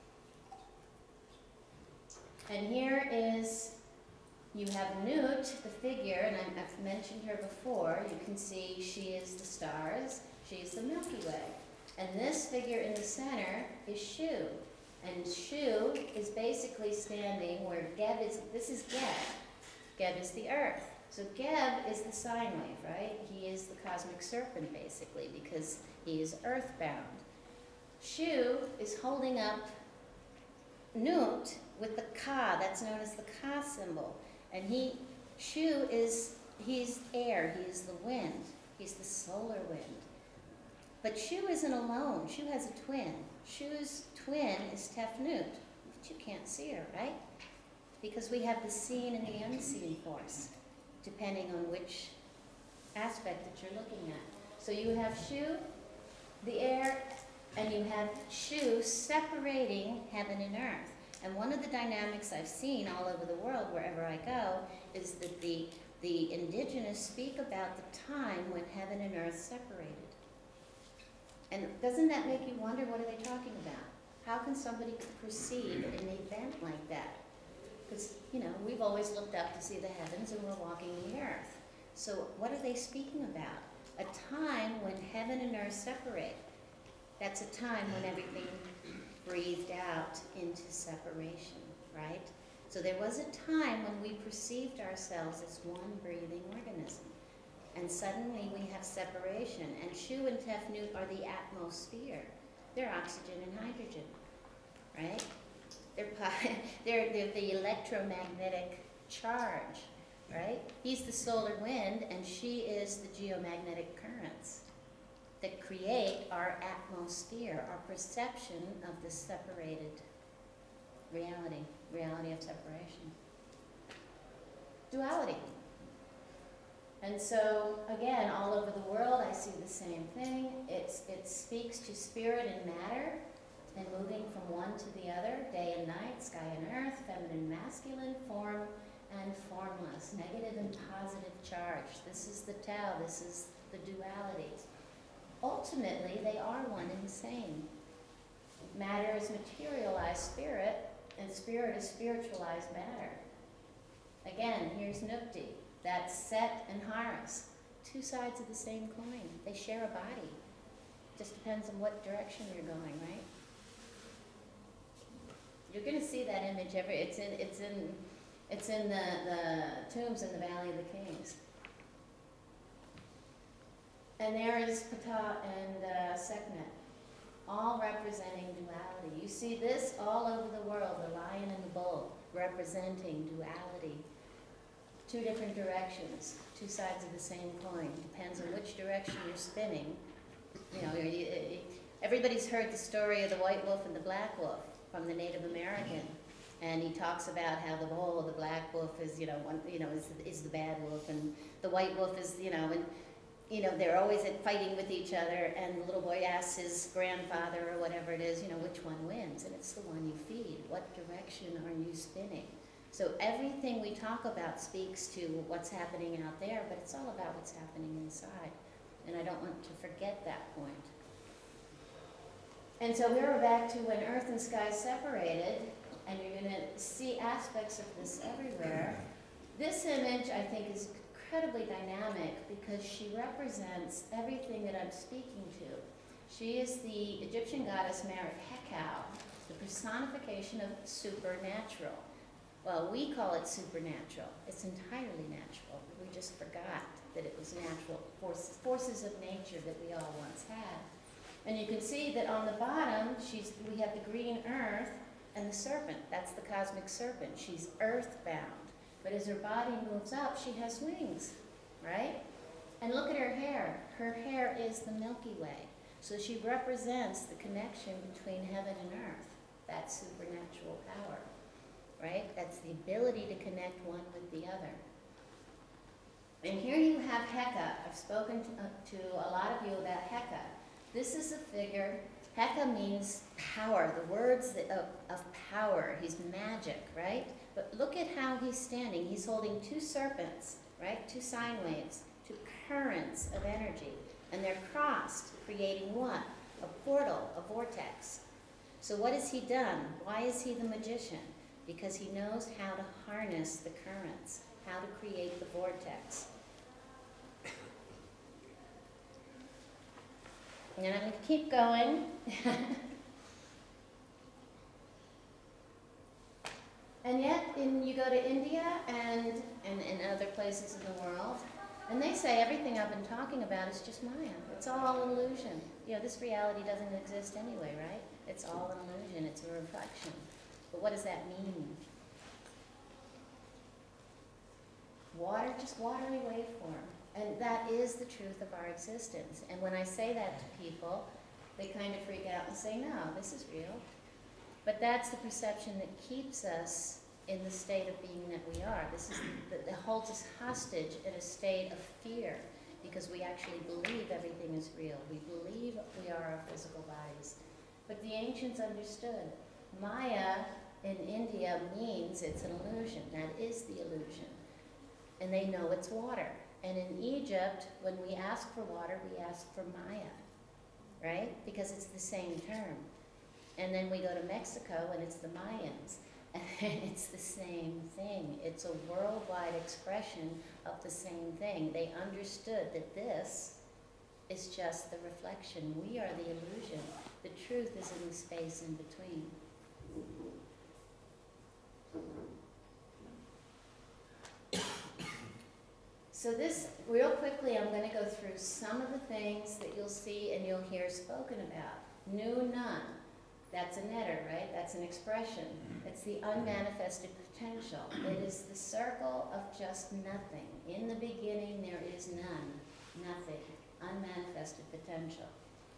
And here is, you have Nut, the figure, and I, I've mentioned her before. You can see she is the stars. She's the Milky Way. And this figure in the center is Shu. And Shu is basically standing where Geb is, this is Geb. Geb is the earth. So Geb is the sine wave, right? He is the cosmic serpent, basically, because he is earthbound. Shu is holding up Nut with the Ka, that's known as the Ka symbol. And he, Shu is, he's air, he is the wind. He's the solar wind. But Shu isn't alone. Shu has a twin. Shu's twin is Tefnut, but you can't see her, right? Because we have the seen and the unseen force, depending on which aspect that you're looking at. So you have Shu, the air, and you have Shu separating heaven and earth. And one of the dynamics I've seen all over the world, wherever I go, is that the, the indigenous speak about the time when heaven and earth separated. And doesn't that make you wonder, what are they talking about? How can somebody perceive an event like that? Because, you know, we've always looked up to see the heavens and we're walking the earth. So what are they speaking about? A time when heaven and earth separate. That's a time when everything breathed out into separation, right? So there was a time when we perceived ourselves as one breathing organism. And suddenly we have separation. And Shu and Tefnut are the atmosphere. They're oxygen and hydrogen, right? They're, they're, they're the electromagnetic charge, right? He's the solar wind, and she is the geomagnetic currents that create our atmosphere, our perception of the separated reality, reality of separation. Duality. And so, again, all over the world, I see the same thing. It's, it speaks to spirit and matter, and moving from one to the other, day and night, sky and earth, feminine, masculine, form and formless, negative and positive charge. This is the Tao, this is the dualities. ultimately they are one and the same. Matter is materialized spirit, and spirit is spiritualized matter. Again, here's Nukti. That's Set and Horus. Two sides of the same coin. They share a body. Just depends on what direction you're going, right? You're going to see that image every. It's in. It's in. It's in the the tombs in the Valley of the Kings. And there is Ptah and uh, Sekhmet, all representing duality. You see this all over the world, the lion and the bull, representing duality. Two different directions, two sides of the same coin. Depends on which direction you're spinning. You know, you- you- everybody's heard the story of the white wolf and the black wolf from the Native American. And he talks about how the bull, the black wolf is, you know, one, you know, is, is the bad wolf, and the white wolf is, you know, and you know, they're always at fighting with each other, and the little boy asks his grandfather or whatever it is, you know, which one wins? And it's the one you feed. What direction are you spinning? So everything we talk about speaks to what's happening out there, but it's all about what's happening inside. And I don't want to forget that point. And so we were back to when earth and sky separated, and you're going to see aspects of this everywhere. This image, I think, is incredibly dynamic because she represents everything that I'm speaking to. She is the Egyptian goddess Merit Hekau, the personification of supernatural. Well, we call it supernatural. It's entirely natural. We just forgot that it was natural forces, forces of nature that we all once had. And you can see that on the bottom, she's, we have the green earth and the serpent. That's the cosmic serpent. She's earthbound. But as her body moves up, she has wings, right? And look at her hair. Her hair is the Milky Way. So she represents the connection between heaven and earth. That's supernatural power, right? That's the ability to connect one with the other. And here you have Heka. I've spoken to, uh, to a lot of you about Heka. This is a figure. Heka means power, the words that, of, of power. He's magic, right? But look at how he's standing. He's holding two serpents, right? Two sine waves, two currents of energy. And they're crossed, creating what? A portal, a vortex. So what has he done? Why is he the magician? Because he knows how to harness the currents, how to create the vortex. And I'm going to keep going. And yet, in, you go to India and, and, and other places in the world, and they say everything I've been talking about is just Maya. It's all an illusion. You know, this reality doesn't exist anyway, right? It's all an illusion. It's a reflection. But what does that mean? Water, just watery waveform. And that is the truth of our existence. And when I say that to people, they kind of freak out and say, no, this is real. But that's the perception that keeps us in the state of being that we are. This is that, that holds us hostage in a state of fear because we actually believe everything is real. We believe we are our physical bodies. But the ancients understood. Maya in India means it's an illusion. That is the illusion. And they know it's water. And in Egypt, when we ask for water, we ask for Maya, right? Because it's the same term. And then we go to Mexico, and it's the Mayans. And it's the same thing. It's a worldwide expression of the same thing. They understood that this is just the reflection. We are the illusion. The truth is in the space in between. So this, real quickly, I'm going to go through some of the things that you'll see and you'll hear spoken about. Nu none. That's a netter, right? That's an expression. It's the unmanifested potential. It is the circle of just nothing. In the beginning, there is none. Nothing. Unmanifested potential.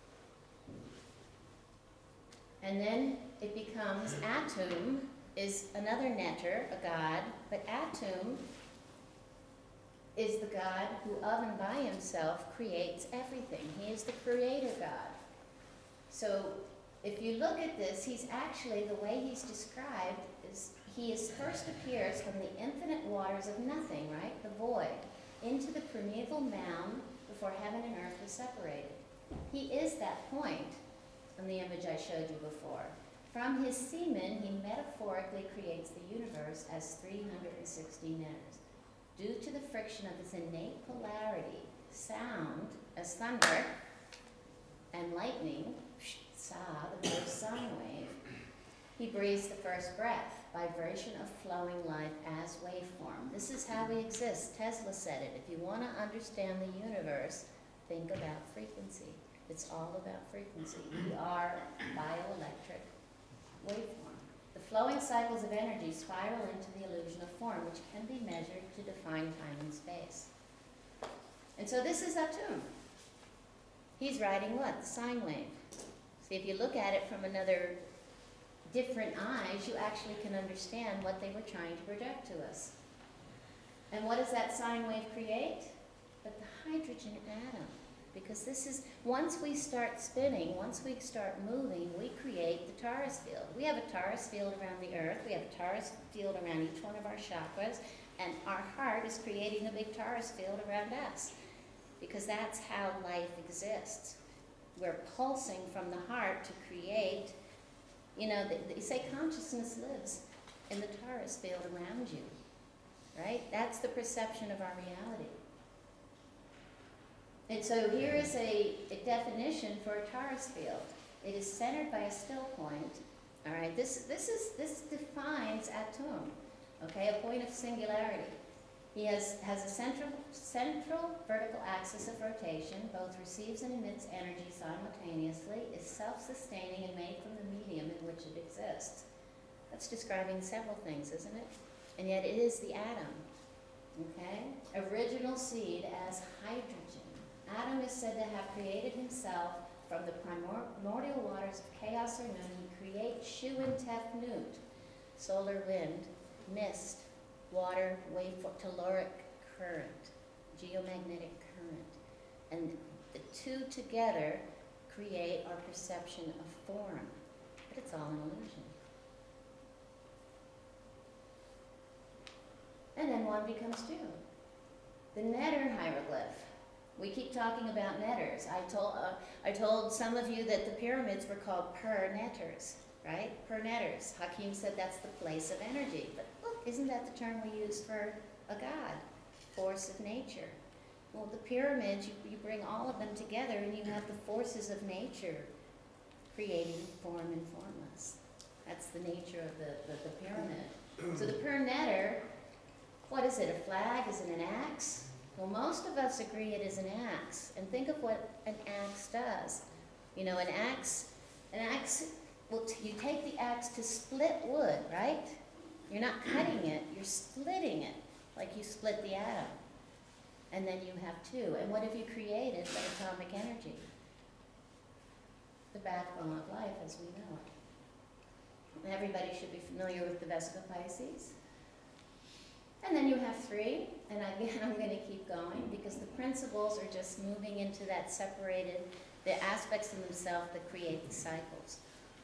And then it becomes Atum is another netter, a god, but Atum is the God who of and by himself creates everything. He is the creator God. So if you look at this, he's actually, the way he's described is he is first appears from the infinite waters of nothing, right? The void, into the primeval mound before heaven and earth were separated. He is that point in the image I showed you before. From his semen, he metaphorically creates the universe as three hundred sixty netters. Due to the friction of his innate polarity, sound as thunder and lightning, sa, the first sine wave, he breathes the first breath, vibration of flowing life as waveform. This is how we exist. Tesla said it. If you want to understand the universe, think about frequency. It's all about frequency. We are bioelectric waveform. The flowing cycles of energy spiral into the illusion of form, which can be measured to define time and space. And so this is Atum. He's riding what? The sine wave. See, if you look at it from another different eyes, you actually can understand what they were trying to project to us. And what does that sine wave create? But the hydrogen atom. Because this is, once we start spinning, once we start moving, we create the torus field. We have a torus field around the earth, we have a torus field around each one of our chakras, and our heart is creating a big torus field around us. Because that's how life exists. We're pulsing from the heart to create, you know, they, they say consciousness lives in the torus field around you, right? That's the perception of our reality. And so here is a, a definition for a torus field. It is centered by a still point. All right, this, this, is, this defines Atum, okay, a point of singularity. He has, has a central, central vertical axis of rotation, both receives and emits energy simultaneously, is self-sustaining and made from the medium in which it exists. That's describing several things, isn't it? And yet it is the atom, okay? Original seed as hydrogen. Adam is said to have created himself from the primordial waters of chaos or noon. He creates Shu and Tefnut, solar wind, mist, water, wave, telluric current, geomagnetic current. And the two together create our perception of form. But it's all an illusion. And then one becomes two. The Netter hieroglyph. We keep talking about netters. I told, uh, I told some of you that the pyramids were called per-netters, right? Per-netters. Hakim said that's the place of energy. But look, isn't that the term we use for a god? Force of nature. Well, the pyramids, you, you bring all of them together and you have the forces of nature creating form and formless. That's the nature of the, the, the pyramid. So the per-netter, what is it, a flag? Is it an axe? Well, most of us agree it is an axe. And think of what an axe does. You know, an axe, an axe, well, you take the axe to split wood, right? You're not cutting it, you're splitting it, like you split the atom. And then you have two. And what have you created but atomic energy? The backbone of life as we know it. Everybody should be familiar with the Vesica Pisces. And then you have three, and again I'm going to keep going because the principles are just moving into that separated, the aspects of themselves that create the cycles.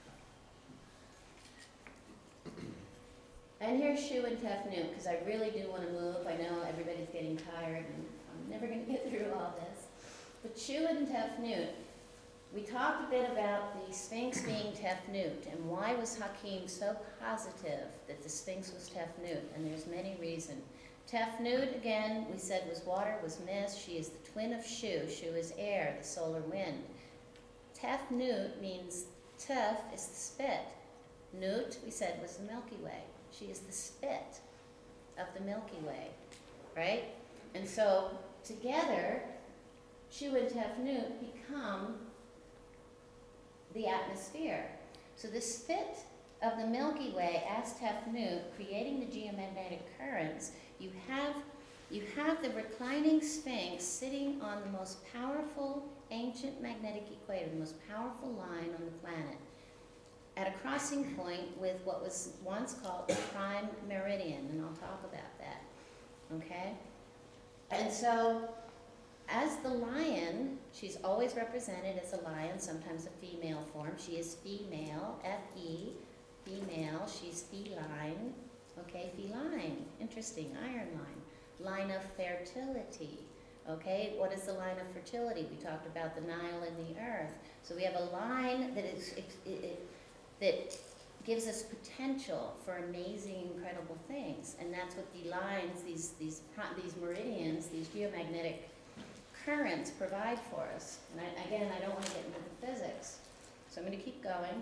And here's Shu and Tefnut, because I really do want to move. I know everybody's getting tired, and I'm never going to get through all this. But Shu and Tefnut, we talked a bit about the Sphinx being Tefnut, and why was Hakim so positive that the Sphinx was Tefnut? And there's many reasons. Tefnut, again, we said was water, was mist. She is the twin of Shu. Shu is air, the solar wind. Tefnut means Tef is the spit. Nut, we said, was the Milky Way. She is the spit of the Milky Way, right? And so together, Shu and Tefnut become the atmosphere. So the spit of the Milky Way as Tefnut, creating the geomagnetic currents, you have, you have the reclining Sphinx sitting on the most powerful ancient magnetic equator, the most powerful line on the planet, at a crossing point with what was once called the prime meridian, and I'll talk about that, okay? And so, as the lion, she's always represented as a lion, sometimes a female form. She is female, F E, female, she's feline, okay, feline, interesting, iron line, line of fertility, Okay, what is the line of fertility? We talked about the Nile and the earth. So we have a line that is it, it, that gives us potential for amazing, incredible things, and that's what the lines, these these these meridians, these geomagnetic currents provide for us. And I, again, I don't want to get into the physics, so I'm going to keep going.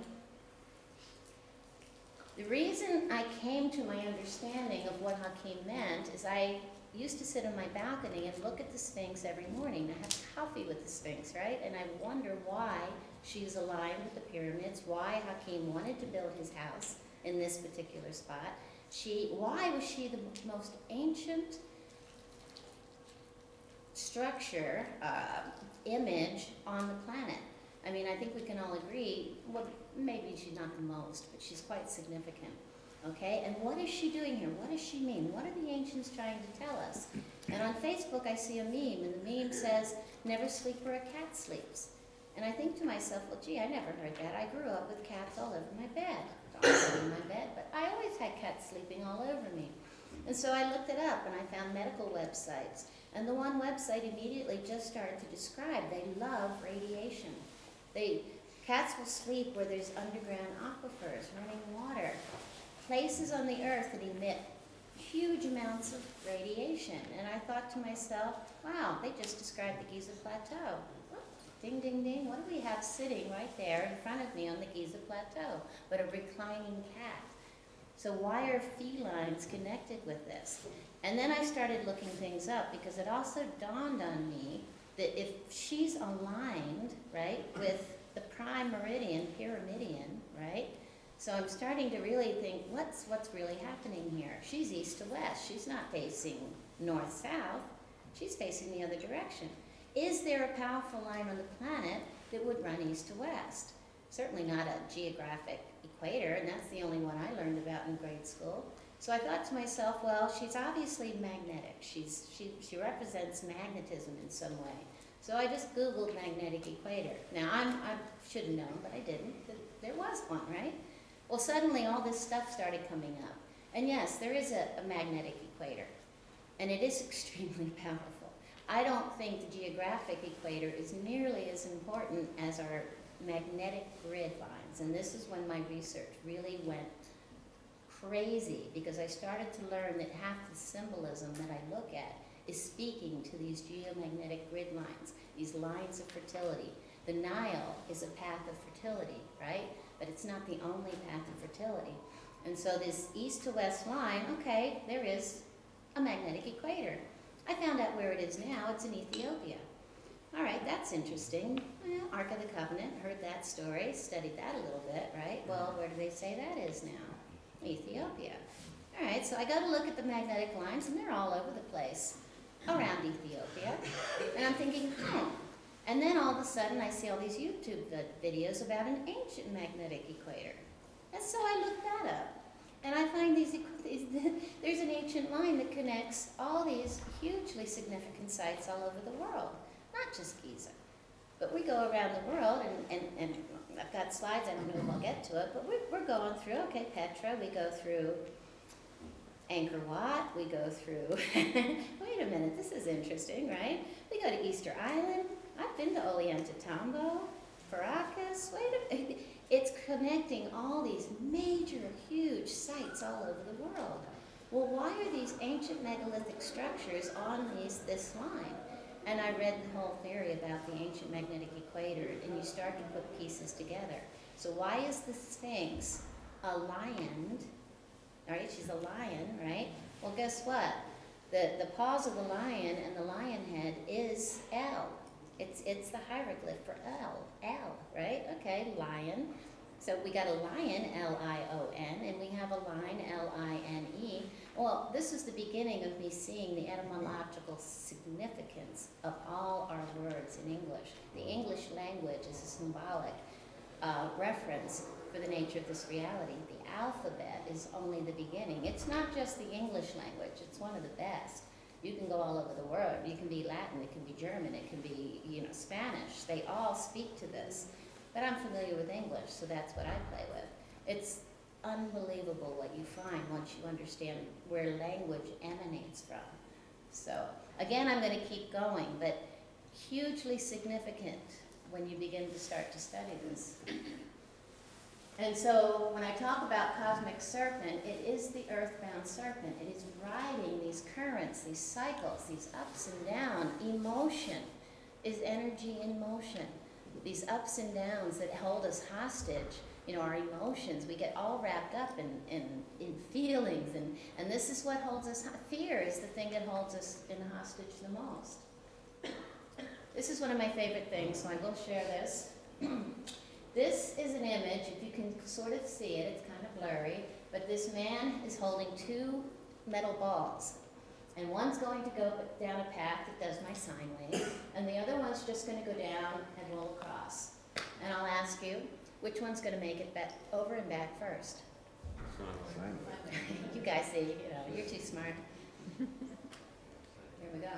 The reason I came to my understanding of what Hakim meant is I used to sit on my balcony and look at the Sphinx every morning. I have coffee with the Sphinx, right? And I wonder why she's aligned with the pyramids, why Hakim wanted to build his house in this particular spot. She, why was she the most ancient structure, uh, image on the planet? I mean, I think we can all agree, well, maybe she's not the most, but she's quite significant. Okay, and what is she doing here? What does she mean? What are the ancients trying to tell us? And on Facebook, I see a meme, and the meme says, never sleep where a cat sleeps. And I think to myself, well, gee, I never heard that. I grew up with cats all over my bed. All over my bed, but I always had cats sleeping all over me. And so I looked it up, and I found medical websites. And the one website immediately just started to describe they love radiation. They, cats will sleep where there's underground aquifers, running water, places on the earth that emit huge amounts of radiation. And I thought to myself, wow, they just described the Giza Plateau. Ding, ding, ding, what do we have sitting right there in front of me on the Giza Plateau but a reclining cat? So why are felines connected with this? And then I started looking things up because it also dawned on me that if she's aligned, right, with the prime meridian, pyramidian, right, so I'm starting to really think, what's, what's really happening here? She's east to west. She's not facing north-south. She's facing the other direction. Is there a powerful line on the planet that would run east to west? Certainly not a geographic equator, and that's the only one I learned about in grade school. So I thought to myself, well, she's obviously magnetic. She's, she, she represents magnetism in some way. So I just Googled magnetic equator. Now, I'm, I should have known, but I didn't. There was one, right? Well, suddenly all this stuff started coming up. And yes, there is a, a magnetic equator, and it is extremely powerful. I don't think the geographic equator is nearly as important as our magnetic grid lines. And this is when my research really went crazy, because I started to learn that half the symbolism that I look at is speaking to these geomagnetic grid lines, these lines of fertility. The Nile is a path of fertility, right? But it's not the only path of fertility. And so this east to west line, okay, there is a magnetic equator. I found out where it is now. It's in Ethiopia. All right, that's interesting. Well, Ark of the Covenant, heard that story, studied that a little bit, right? Well, where do they say that is now? Ethiopia. All right, so I go to look at the magnetic lines, and they're all over the place around Ethiopia. And I'm thinking, huh. And then all of a sudden, I see all these YouTube videos about an ancient magnetic equator. And so I looked that up. And I find these, these, there's an ancient line that connects all these hugely significant sites all over the world, not just Giza. But we go around the world, and, and, and I've got slides, I don't know if I'll get to it, but we're, we're going through, okay, Petra, we go through Angkor Wat, we go through, wait a minute, this is interesting, right? We go to Easter Island, I've been to Ollantaytambo, Caracas, wait a minute. It's connecting all these major, huge sites all over the world. Well, why are these ancient megalithic structures on these, this line? And I read the whole theory about the ancient magnetic equator, and you start to put pieces together. So why is the Sphinx a lion? All right, she's a lion, right? Well, guess what? The, the paws of the lion and the lion head is L. It's, it's the hieroglyph for L, L, right? Okay, lion. So we got a lion, L I O N, and we have a line, L I N E. Well, this is the beginning of me seeing the etymological significance of all our words in English. The English language is a symbolic uh, reference for the nature of this reality. The alphabet is only the beginning. It's not just the English language, it's one of the best. You can go all over the world. You can be Latin, it can be German, it can be, you know, Spanish. They all speak to this. But I'm familiar with English, so that's what I play with. It's unbelievable what you find once you understand where language emanates from. So, again, I'm going to keep going, but hugely significant when you begin to start to study this. And so, when I talk about cosmic serpent, it is the earthbound serpent. It is riding these currents, these cycles, these ups and downs. Emotion is energy in motion. These ups and downs that hold us hostage, you know, our emotions, we get all wrapped up in, in, in feelings, and, and this is what holds us, fear is the thing that holds us in hostage the most. This is one of my favorite things, so I will share this. This is an image, if you can sort of see it, it's kind of blurry, but this man is holding two metal balls. And one's going to go down a path that does my sine wave, and the other one's just going to go down and roll across. And I'll ask you, which one's going to make it back, over and back first? You guys see, you know, you're too smart. Here we go.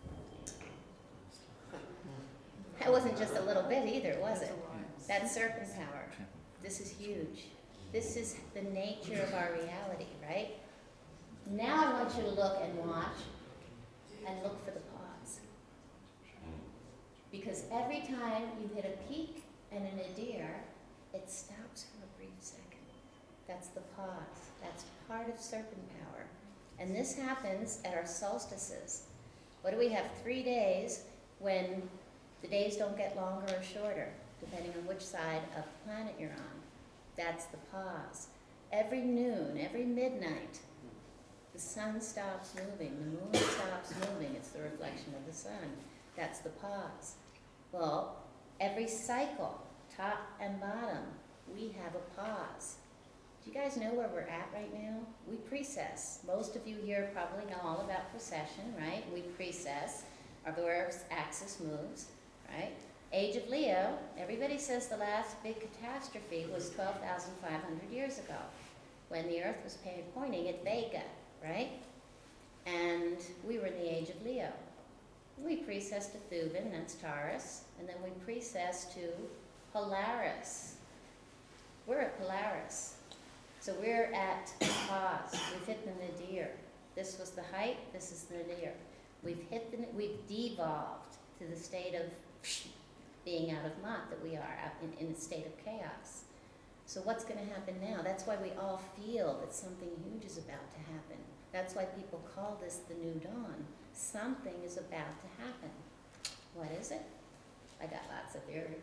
That wasn't just a little bit either, was it? That's serpent power. This is huge. This is the nature of our reality, right? Now I want you to look and watch and look for the pause. Because every time you hit a peak and a nadir, it stops for a brief second. That's the pause. That's part of serpent power. And this happens at our solstices. What do we have? Three days when the days don't get longer or shorter, depending on which side of the planet you're on. That's the pause. Every noon, every midnight, the sun stops moving, the moon stops moving. It's the reflection of the sun. That's the pause. Well, every cycle, top and bottom, we have a pause. Do you guys know where we're at right now? We precess. Most of you here probably know all about precession, right? We precess, or the Earth's axis moves, right? Age of Leo, everybody says the last big catastrophe was twelve thousand five hundred years ago, when the Earth was pointing at Vega, right? And we were in the age of Leo. We precess to Thuban, that's Taurus, and then we precess to Polaris. We're at Polaris. So we're at pause. We've hit the nadir. This was the height, this is the nadir. We've hit the, we've devolved to the state of being out of Ma'at that we are, out in, in a state of chaos. So what's going to happen now? That's why we all feel that something huge is about to happen. That's why people call this the new dawn. Something is about to happen. What is it? I got lots of theories.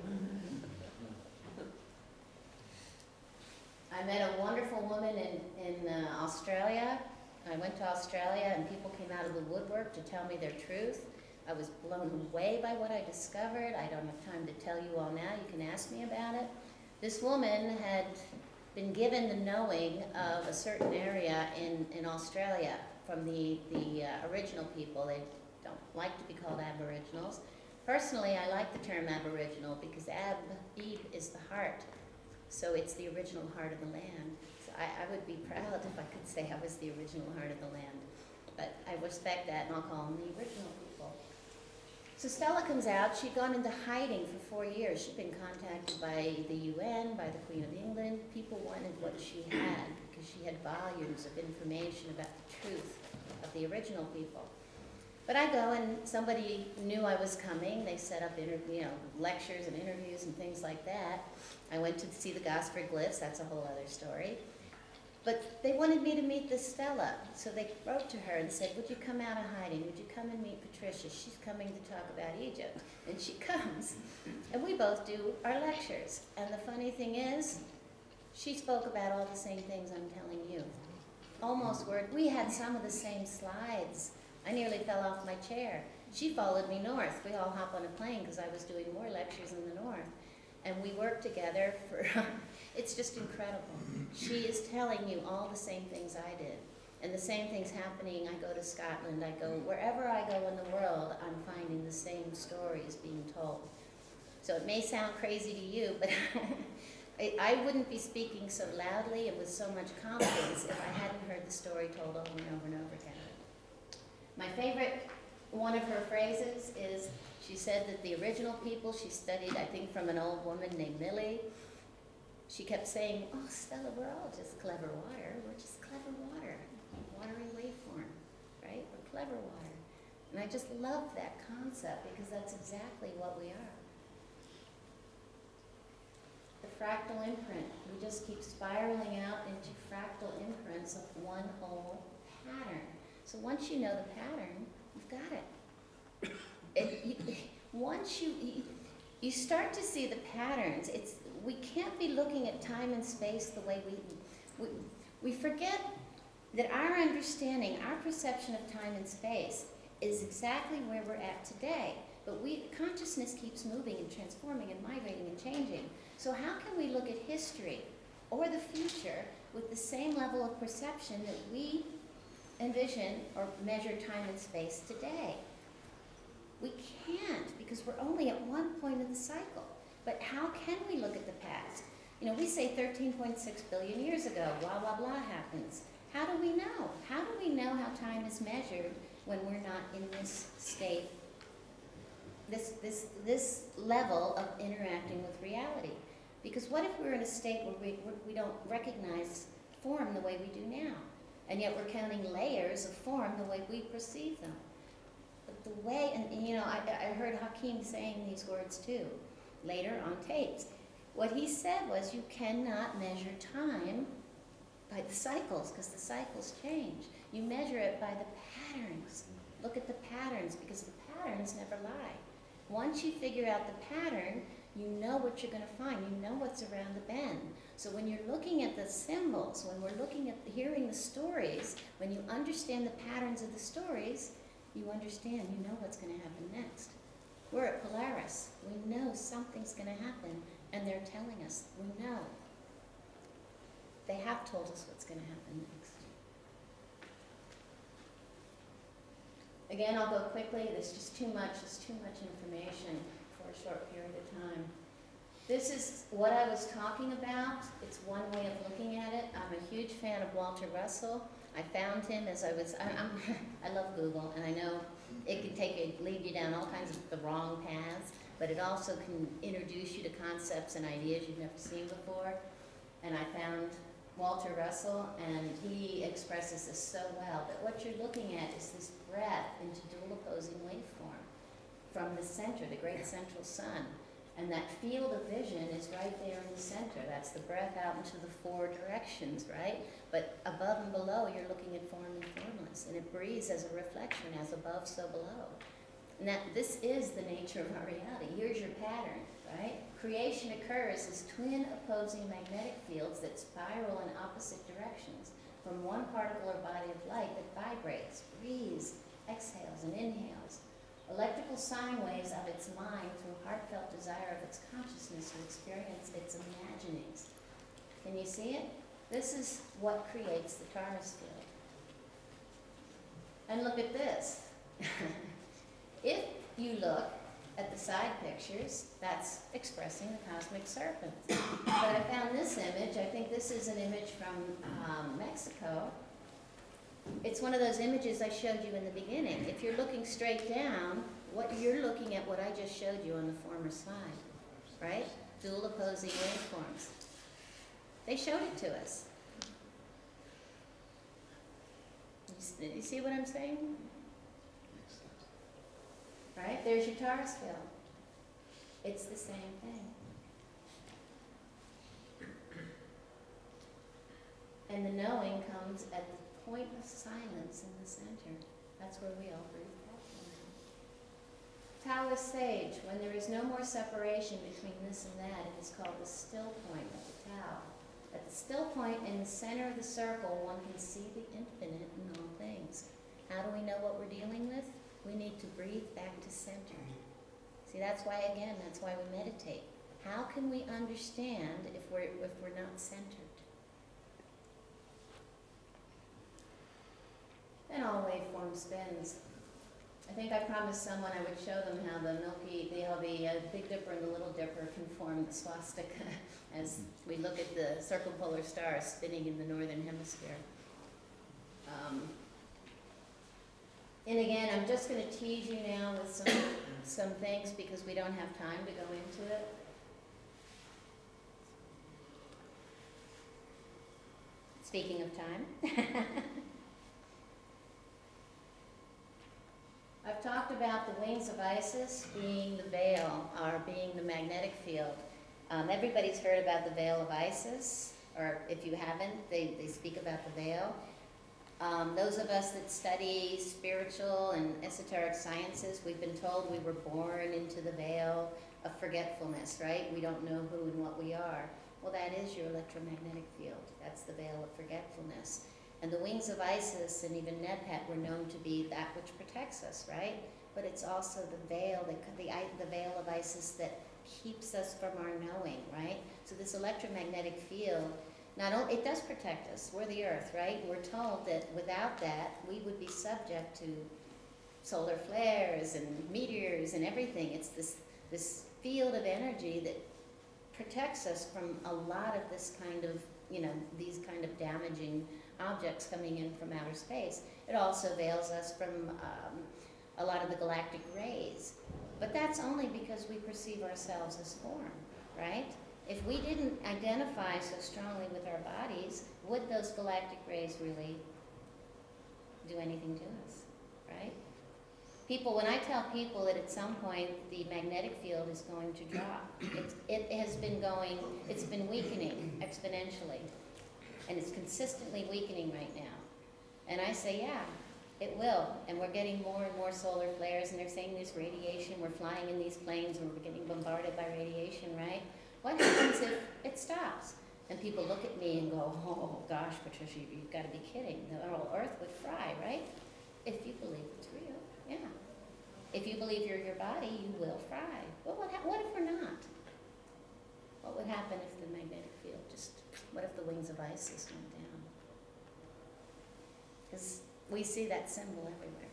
I met a wonderful woman in, in uh, Australia. I went to Australia and people came out of the woodwork to tell me their truth. I was blown away by what I discovered. I don't have time to tell you all now. You can ask me about it. This woman had been given the knowing of a certain area in, in Australia from the, the uh, original people. They don't like to be called aboriginals. Personally, I like the term aboriginal because ab, ib is the heart. So it's the original heart of the land. So I, I would be proud if I could say I was the original heart of the land. But I respect that and I'll call them the original people. So Stella comes out. She'd gone into hiding for four years. She'd been contacted by the U N, by the Queen of England. People wanted what she had because she had volumes of information about the truth of the original people. But I go and somebody knew I was coming. They set up you know, lectures and interviews and things like that. I went to see the Gosford glyphs. That's a whole other story. But they wanted me to meet this Stella. So they wrote to her and said, would you come out of hiding? Would you come and meet Patricia? She's coming to talk about Egypt. And she comes. And we both do our lectures. And the funny thing is, she spoke about all the same things I'm telling you. Almost word. We had some of the same slides. I nearly fell off my chair. She followed me north. We all hop on a plane because I was doing more lectures in the north. And we worked together for, it's just incredible. She is telling you all the same things I did. And the same thing's happening. I go to Scotland, I go, wherever I go in the world, I'm finding the same stories being told. So it may sound crazy to you, but I, I wouldn't be speaking so loudly and with so much confidence if I hadn't heard the story told over and over and over again. My favorite one of her phrases is, she said that the original people she studied, I think from an old woman named Millie, she kept saying, oh, Stella, we're all just clever water. We're just clever water, watery waveform, right? We're clever water. And I just love that concept because that's exactly what we are. The fractal imprint, we just keep spiraling out into fractal imprints of one whole pattern. So once you know the pattern, you've got it. it you, once you, you, you start to see the patterns, it's, we can't be looking at time and space the way we, we, we forget that our understanding, our perception of time and space is exactly where we're at today. But we, consciousness keeps moving and transforming and migrating and changing. So how can we look at history or the future with the same level of perception that we envision or measure time and space today? We can't, because we're only at one point of the cycle. But how can we look at the past? You know, we say thirteen point six billion years ago, blah, blah, blah happens. How do we know? How do we know how time is measured when we're not in this state, this, this, this level of interacting with reality? Because what if we're in a state where we, we don't recognize form the way we do now? And yet we're counting layers of form the way we perceive them. But the way, and you know, I, I heard Hakeem saying these words too, later on tapes. What he said was you cannot measure time by the cycles, because the cycles change. You measure it by the patterns. Look at the patterns, because the patterns never lie. Once you figure out the pattern, you know what you're going to find. You know what's around the bend. So when you're looking at the symbols, when we're looking at the, hearing the stories, when you understand the patterns of the stories, you understand, you know what's going to happen next. We're at Polaris. We know something's going to happen, and they're telling us. We know. They have told us what's going to happen next. Again, I'll go quickly. There's just too much. There's too much information for a short period of time. This is what I was talking about. It's one way of looking at it. I'm a huge fan of Walter Russell. I found him as I was, I, I'm, I love Google, and I know it can take you, lead you down all kinds of the wrong paths, but it also can introduce you to concepts and ideas you've never seen before. And I found Walter Russell, and he expresses this so well, that what you're looking at is this breath into dual opposing waveform from the center, the great central sun. And that field of vision is right there in the center. That's the breath out into the four directions, right? But above and below, you're looking at form and formless. And it breathes as a reflection, as above, so below. And that this is the nature of our reality. Here's your pattern, right? Creation occurs as twin opposing magnetic fields that spiral in opposite directions from one particle or body of light that vibrates, breathes, exhales, and inhales. Electrical sine waves of its mind through heartfelt desire of its consciousness to experience its imaginings. Can you see it? This is what creates the Taurus field. And look at this. If you look at the side pictures, that's expressing the cosmic serpent. But I found this image. I think this is an image from um, Mexico. It's one of those images I showed you in the beginning. If you're looking straight down, what you're looking at what I just showed you on the former slide, right? Dual opposing waveforms. They showed it to us. You, you see what I'm saying? Right? There's your Taurus field. It's the same thing. And the knowing comes at the point of silence in the center. That's where we all breathe back from. Taoist sage, when there is no more separation between this and that, it is called the still point of the Tao. At the still point in the center of the circle, one can see the infinite in all things. How do we know what we're dealing with? We need to breathe back to center. See, that's why, again, that's why we meditate. How can we understand if we're, if we're not centered? And all waveform spins. I think I promised someone I would show them how the Milky, the, how the uh, Big Dipper and the Little Dipper can form the swastika as we look at the circumpolar stars spinning in the northern hemisphere. Um, and again, I'm just going to tease you now with some, some things because we don't have time to go into it. Speaking of time. about the wings of Isis being the veil, or being the magnetic field. Um, everybody's heard about the veil of Isis, or if you haven't, they, they speak about the veil. Um, those of us that study spiritual and esoteric sciences, we've been told we were born into the veil of forgetfulness, right? We don't know who and what we are. Well, that is your electromagnetic field. That's the veil of forgetfulness. And the wings of Isis and even Nebhet were known to be that which protects us, right? But it's also the veil, the, the, the veil of Isis that keeps us from our knowing, right? So this electromagnetic field, not only, it does protect us. We're the earth, right? We're told that without that, we would be subject to solar flares and meteors and everything. It's this, this field of energy that protects us from a lot of this kind of, you know, these kind of damaging objects coming in from outer space. It also veils us from um, a lot of the galactic rays. But that's only because we perceive ourselves as form, right? If we didn't identify so strongly with our bodies, would those galactic rays really do anything to us, right? People, when I tell people that at some point the magnetic field is going to drop, it's, it has been going, it's been weakening exponentially, and it's consistently weakening right now. And I say, yeah, it will, and we're getting more and more solar flares, and they're saying there's radiation, we're flying in these planes, and we're getting bombarded by radiation, right? What happens if it stops? And people look at me and go, oh gosh, Patricia, you've got to be kidding. The whole earth would fry, right? If you believe it's real, yeah. If you believe you're your body, you will fry. But what, what if we're not? What would happen if the magnetic field just, what if the wings of Isis went down? Because we see that symbol everywhere.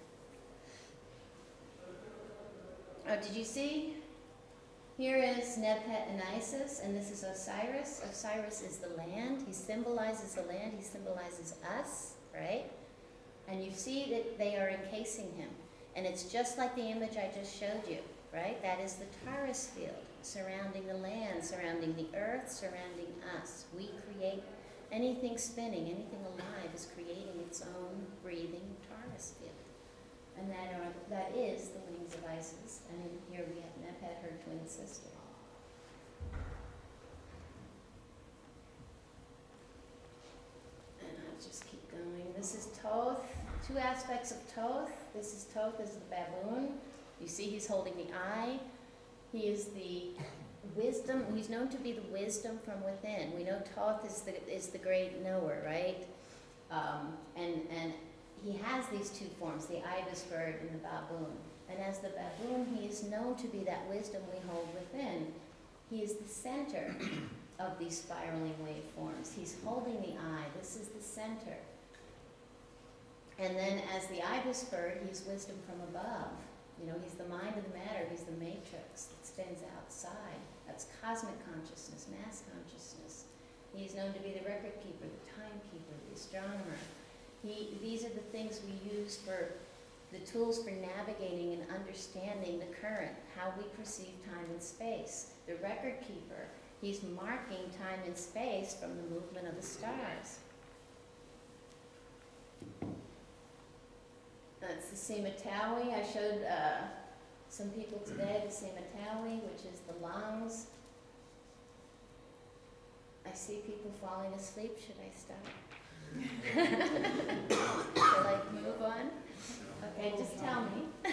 Oh, did you see? Here is Nebhet and Isis, and this is Osiris. Osiris is the land. He symbolizes the land. He symbolizes us, right? And you see that they are encasing him. And it's just like the image I just showed you, right? That is the Taurus field, surrounding the land, surrounding the earth, surrounding us. We create anything spinning, anything alive is creating its own breathing Taurus field. And that, are, that is the wings of Isis. And in here we have Nebhet, her twin sister. And I'll just keep going. This is Thoth. Two aspects of Thoth. This is Thoth is the baboon. You see he's holding the eye. He is the wisdom. He's known to be the wisdom from within. We know Thoth is the, is the great knower, right? Um, and, and he has these two forms, the ibis bird and the baboon. And as the baboon, he is known to be that wisdom we hold within. He is the center of these spiraling waveforms. He's holding the eye. This is the center. And then as the ibis bird, he's wisdom from above. You know, he's the mind of the matter. He's the matrix that spins outside. That's cosmic consciousness, mass consciousness. He's known to be the record keeper, the timekeeper, the astronomer. He, these are the things we use for the tools for navigating and understanding the current, how we perceive time and space. The record keeper, he's marking time and space from the movement of the stars. That's the Simatawi. I showed uh, some people today the Simatawi, which is the lungs. I see people falling asleep. Should I stop? Shall I move on? Okay, just tell me.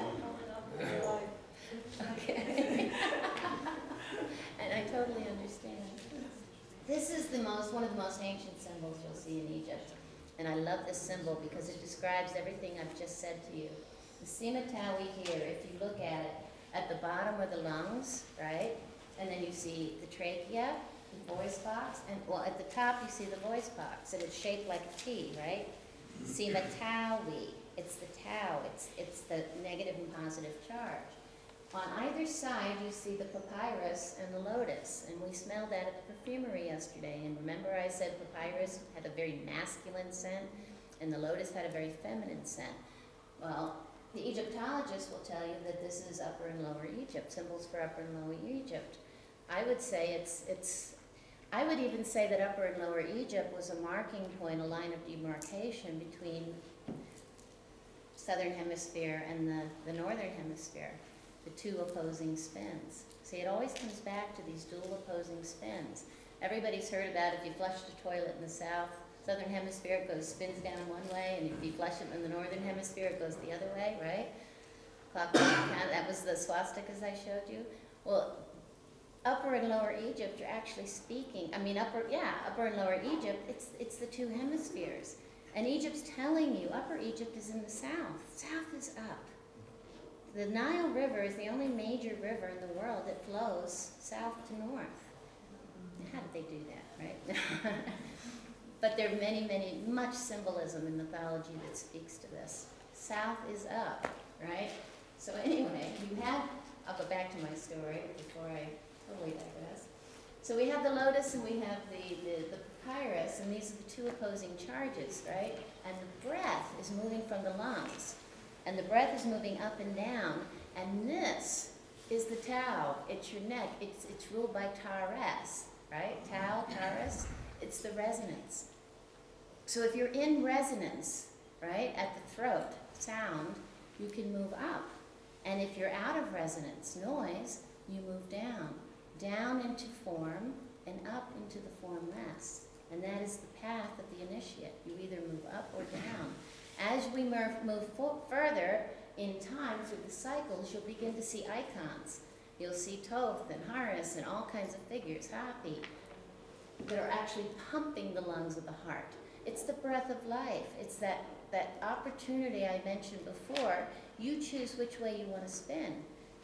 Okay. And I totally understand. This is the most, one of the most ancient symbols you'll see in Egypt. And I love this symbol because it describes everything I've just said to you. The Simatawi here, if you look at it, at the bottom are the lungs, right? And then you see the trachea, the voice box, and well, at the top you see the voice box, and it's shaped like a T, right? Simatawi, it's the tau, it's, it's the negative and positive charge. On either side, you see the papyrus and the lotus, and we smelled that at the perfumery yesterday. And remember I said papyrus had a very masculine scent, and the lotus had a very feminine scent. Well, the Egyptologists will tell you that this is Upper and Lower Egypt, symbols for Upper and Lower Egypt. I would say it's, it's, I would even say that Upper and Lower Egypt was a marking point, a line of demarcation between southern hemisphere and the, the northern hemisphere, the two opposing spins. See, it always comes back to these dual opposing spins. Everybody's heard about if you flush the toilet in the south, southern hemisphere, it goes, spins down one way, and if you flush it in the northern hemisphere, it goes the other way, right? Clockwise, that was the swastikas I showed you. Well, Upper and Lower Egypt, you're actually speaking, I mean, upper, yeah, Upper and Lower Egypt, it's, it's the two hemispheres. And Egypt's telling you, Upper Egypt is in the south. South is up. The Nile River is the only major river in the world that flows south to north. How did they do that, right? But there are many, many, much symbolism in mythology that speaks to this. South is up, right? So anyway, you have, I'll go back to my story before I totally digress. So we have the lotus and we have the, the, the papyrus, and these are the two opposing charges, right? And the breath is moving from the lungs, and the breath is moving up and down, and this is the Tao. It's your neck. It's, it's ruled by Taurus, right? Tao, Taurus, it's the resonance. So if you're in resonance, right, at the throat, sound, you can move up. And if you're out of resonance, noise, you move down. Down into form and up into the formless. And that is the path of the initiate. You either move up or down. As we move further in time through the cycles, you'll begin to see icons. You'll see Thoth and Horus and all kinds of figures, Hapi, that are actually pumping the lungs of the heart. It's the breath of life. It's that, that opportunity I mentioned before. You choose which way you want to spin.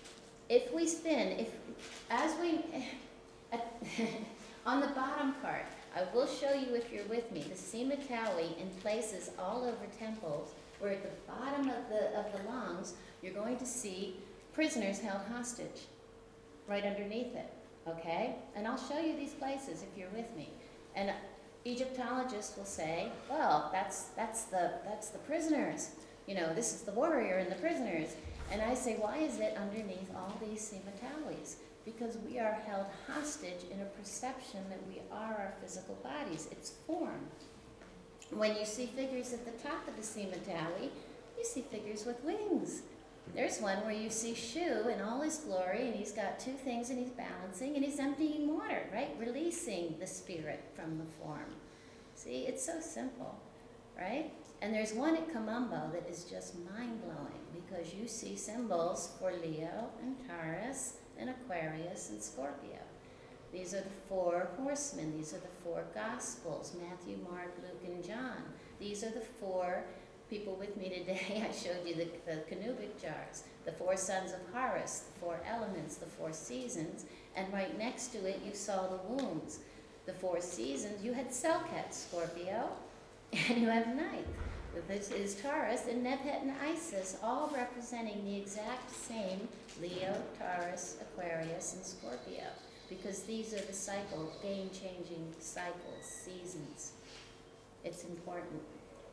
If we spin, if as we, at, on the bottom part, I will show you if you're with me, the Sima Tawi in places all over temples, where at the bottom of the, of the lungs, you're going to see prisoners held hostage, right underneath it, okay? And I'll show you these places if you're with me. And Egyptologists will say, well, that's, that's, the, that's the prisoners. You know, this is the warrior and the prisoners. And I say, why is it underneath all these Sima Tawis? Because we are held hostage in a perception that we are our physical bodies. It's form. When you see figures at the top of the Sima Tawi, you see figures with wings. There's one where you see Shu in all his glory, and he's got two things, and he's balancing, and he's emptying water, right? Releasing the spirit from the form. See, it's so simple, right? And there's one at Kamambo that is just mind-blowing, because you see symbols for Leo and Taurus and Aquarius and Scorpio. These are the four horsemen. These are the four Gospels, Matthew, Mark, Luke, and John. These are the four people with me today. I showed you the, the Kenubic jars, the four sons of Horus, the four elements, the four seasons, and right next to it you saw the wombs. The four seasons, you had Selket, Scorpio, and you have Night. This is Taurus, and Nebhet and Isis, all representing the exact same Leo, Taurus, Aquarius, and Scorpio, because these are the cycle, game-changing cycles, seasons. It's important.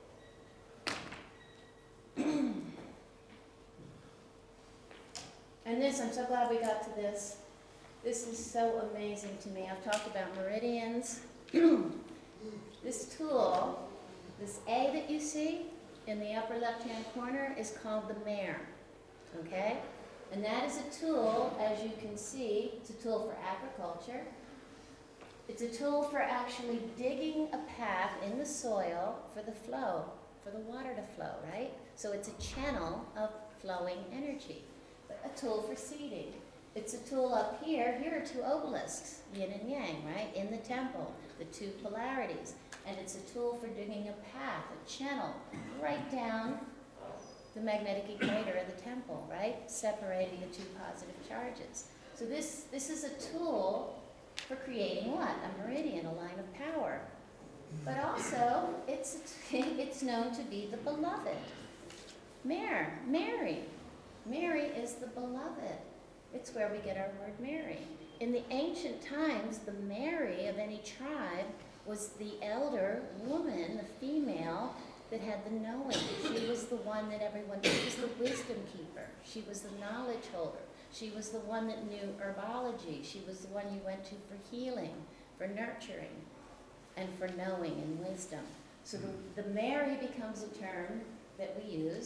And this, I'm so glad we got to this. This is so amazing to me. I've talked about meridians. This tool, this A that you see in the upper left-hand corner is called the mare, okay? And that is a tool, as you can see, it's a tool for agriculture. It's a tool for actually digging a path in the soil for the flow, for the water to flow, right? So it's a channel of flowing energy. A tool for seeding. It's a tool up here. Here are two obelisks, yin and yang, right? In the temple, the two polarities. And it's a tool for digging a path, a channel, right down the magnetic equator of the temple, right? Separating the two positive charges. So this, this is a tool for creating what? A meridian, a line of power. But also, it's, it's known to be the beloved. Mare, Mary. Mary is the beloved. It's where we get our word Mary. In the ancient times, the Mary of any tribe was the elder woman, the female, that had the knowing. She was the one that everyone, she was the wisdom keeper. She was the knowledge holder. She was the one that knew herbology. She was the one you went to for healing, for nurturing, and for knowing and wisdom. So the, the Mary becomes a term that we use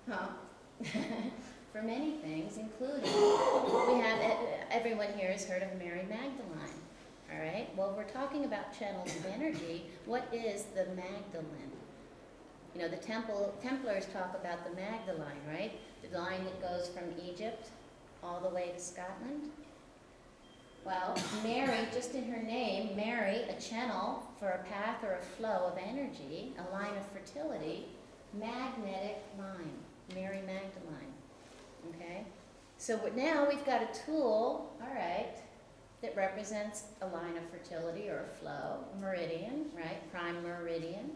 Huh? For many things, including, we have, everyone here has heard of Mary Magdalene, all right? Well, we're talking about channels of energy. What is the Magdalene? You know, the temple, Templars talk about the Magdalene, right? The line that goes from Egypt all the way to Scotland. Well, Mary, just in her name, Mary, a channel for a path or a flow of energy, a line of fertility, magnetic line, Mary Magdalene, okay? So now we've got a tool, all right, that represents a line of fertility or a flow, a meridian, right, prime meridian.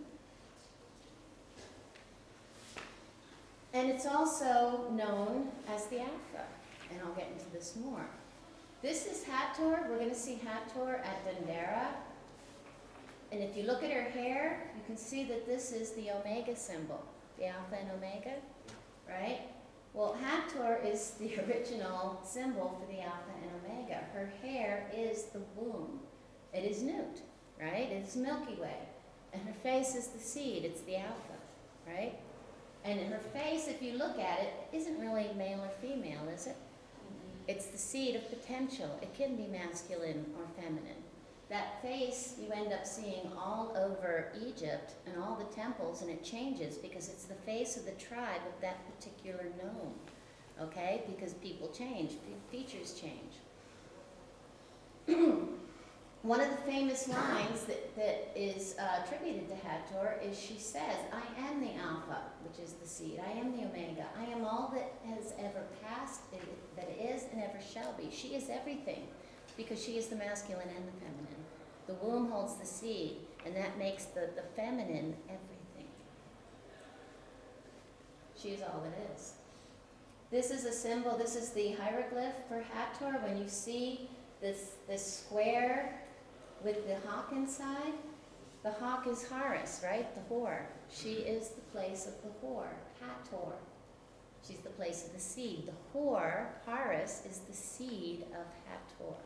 And it's also known as the Alpha, and I'll get into this more. This is Hathor. We're going to see Hathor at Dendera. And if you look at her hair, you can see that this is the Omega symbol, the Alpha and Omega, right? Well, Hathor is the original symbol for the Alpha and Omega. Her hair is the womb. It is Nut, right? It is Milky Way. And her face is the seed. It's the Alpha, right? And in her face, if you look at it, isn't really male or female, is it? It's the seed of potential. It can be masculine or feminine. That face you end up seeing all over Egypt and all the temples, and it changes because it's the face of the tribe of that particular nome, okay? Because people change, features change. One of the famous lines that, that is uh, attributed to Hathor is she says, I am the Alpha, which is the seed. I am the Omega. I am all that has ever passed, that is, and ever shall be. She is everything because she is the masculine and the feminine. The womb holds the seed, and that makes the, the feminine everything. She is all that is. This is a symbol, this is the hieroglyph for Hathor. When you see this, this square with the hawk inside, the hawk is Horus, right? The whore. She is the place of the whore, Hathor. She's the place of the seed. The whore, Horus, is the seed of Hathor.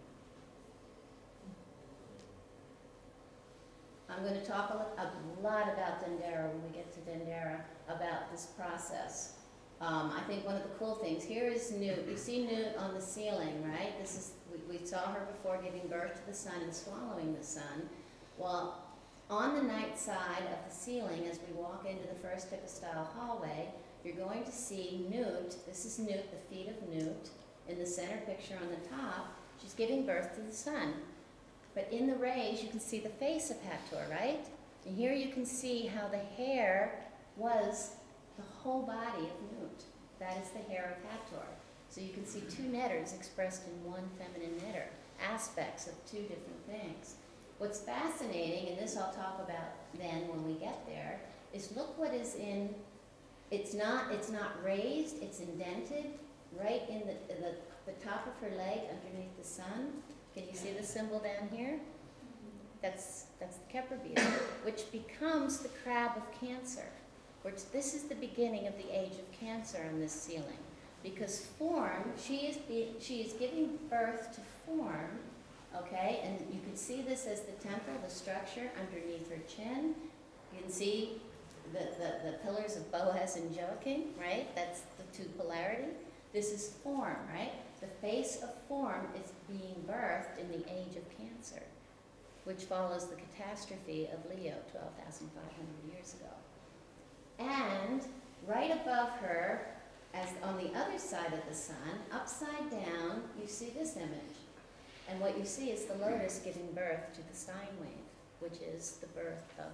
I'm going to talk a, a lot about Dendera when we get to Dendera, about this process. Um, I think one of the cool things, here is Nut. You see Nut on the ceiling, right? This is, we, we saw her before giving birth to the sun and swallowing the sun. Well, on the night side of the ceiling, as we walk into the first hypostyle hallway, you're going to see Nut. This is Nut, the feet of Nut, in the center picture on the top. She's giving birth to the sun. But in the rays, you can see the face of Hathor, right? And here you can see how the hair was the whole body of Nut. That is the hair of Hathor. So you can see two netters expressed in one feminine netter, aspects of two different things. What's fascinating, and this I'll talk about then when we get there, is look what is in, it's not, it's not raised, it's indented right in the, the, the top of her leg underneath the sun. Can you see the symbol down here? That's, that's the Kepler beetle, which becomes the crab of Cancer. Which this is the beginning of the age of Cancer on this ceiling. Because form, she is, be, she is giving birth to form, okay? And you can see this as the temple, the structure underneath her chin. You can see the, the, the pillars of Boaz and Joachim, right? That's the two polarity. This is form, right? The face of form is being birthed in the age of Cancer, which follows the catastrophe of Leo twelve thousand five hundred years ago. And right above her, as on the other side of the sun, upside down, you see this image. And what you see is the lotus giving birth to the sine wave, which is the birth of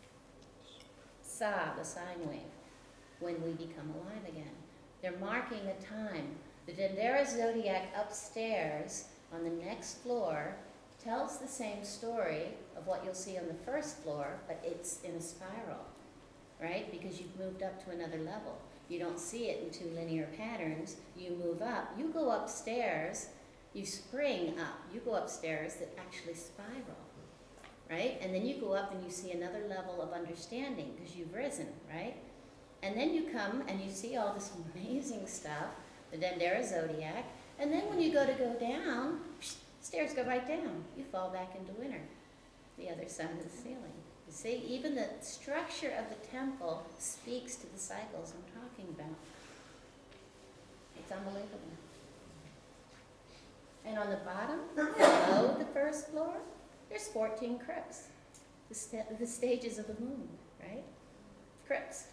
Sa, the sine wave, when we become alive again. They're marking a time. The Dendera zodiac upstairs on the next floor tells the same story of what you'll see on the first floor, but it's in a spiral, right? Because you've moved up to another level. You don't see it in two linear patterns. You move up. You go upstairs. You spring up. You go upstairs that actually spiral, right? And then you go up and you see another level of understanding because you've risen, right? And then you come and you see all this amazing stuff, the Dendera zodiac, and then when you go to go down, stairs go right down. You fall back into winter, the other side of the ceiling. You see, even the structure of the temple speaks to the cycles I'm talking talking about. It's unbelievable. And on the bottom, below the first floor, there's fourteen crypts. The, sta the stages of the moon, right? Crypts.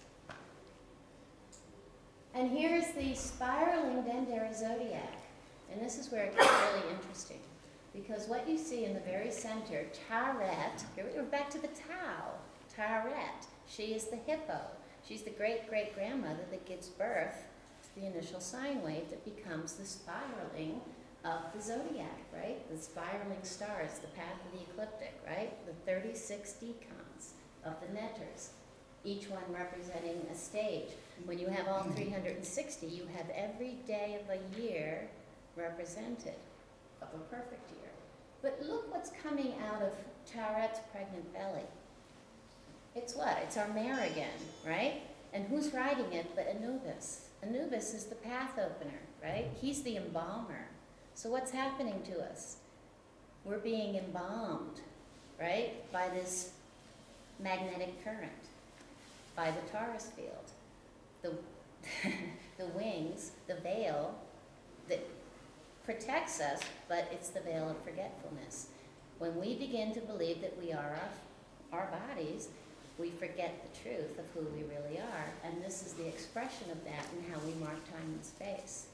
And here's the spiraling dendera zodiac. And this is where it gets really interesting. Because what you see in the very center, Taret, here we're back to the Tau, Taret. She is the hippo. She's the great-great-grandmother that gives birth to the initial sine wave that becomes the spiraling of the zodiac, right? The spiraling stars, the path of the ecliptic, right? The thirty-six decans of the netters, each one representing a stage. When you have all three hundred sixty, you have every day of a year represented, of a perfect year. But look what's coming out of Taret's pregnant belly. It's what? It's our mare again, right? And who's riding it but Anubis? Anubis is the path opener, right? He's the embalmer. So what's happening to us? We're being embalmed, right? By this magnetic current, by the Taurus field. The, the wings, the veil that protects us, but it's the veil of forgetfulness. When we begin to believe that we are our, our bodies, we forget the truth of who we really are. And this is the expression of that in how we mark time and space.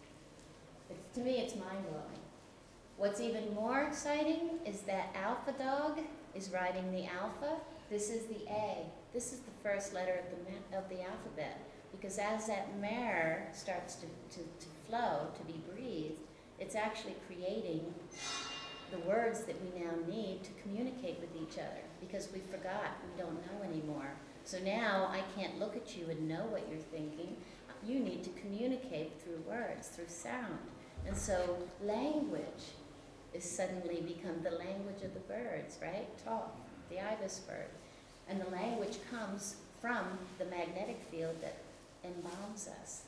It's, to me, it's mind-blowing. What's even more exciting is that Alpha Dog is riding the alpha. This is the A. This is the first letter of the, of the alphabet. Because as that mare starts to, to, to flow, to be breathed, it's actually creating the words that we now need to communicate with each other. Because we forgot, we don't know anymore. So now I can't look at you and know what you're thinking. You need to communicate through words, through sound. And so language is suddenly become the language of the birds, right? Talk, the ibis bird. And the language comes from the magnetic field that embalms us.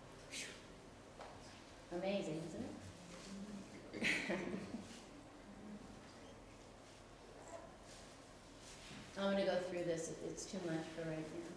Whew. Amazing, isn't it? I'm going to go through this. It's too much for right now.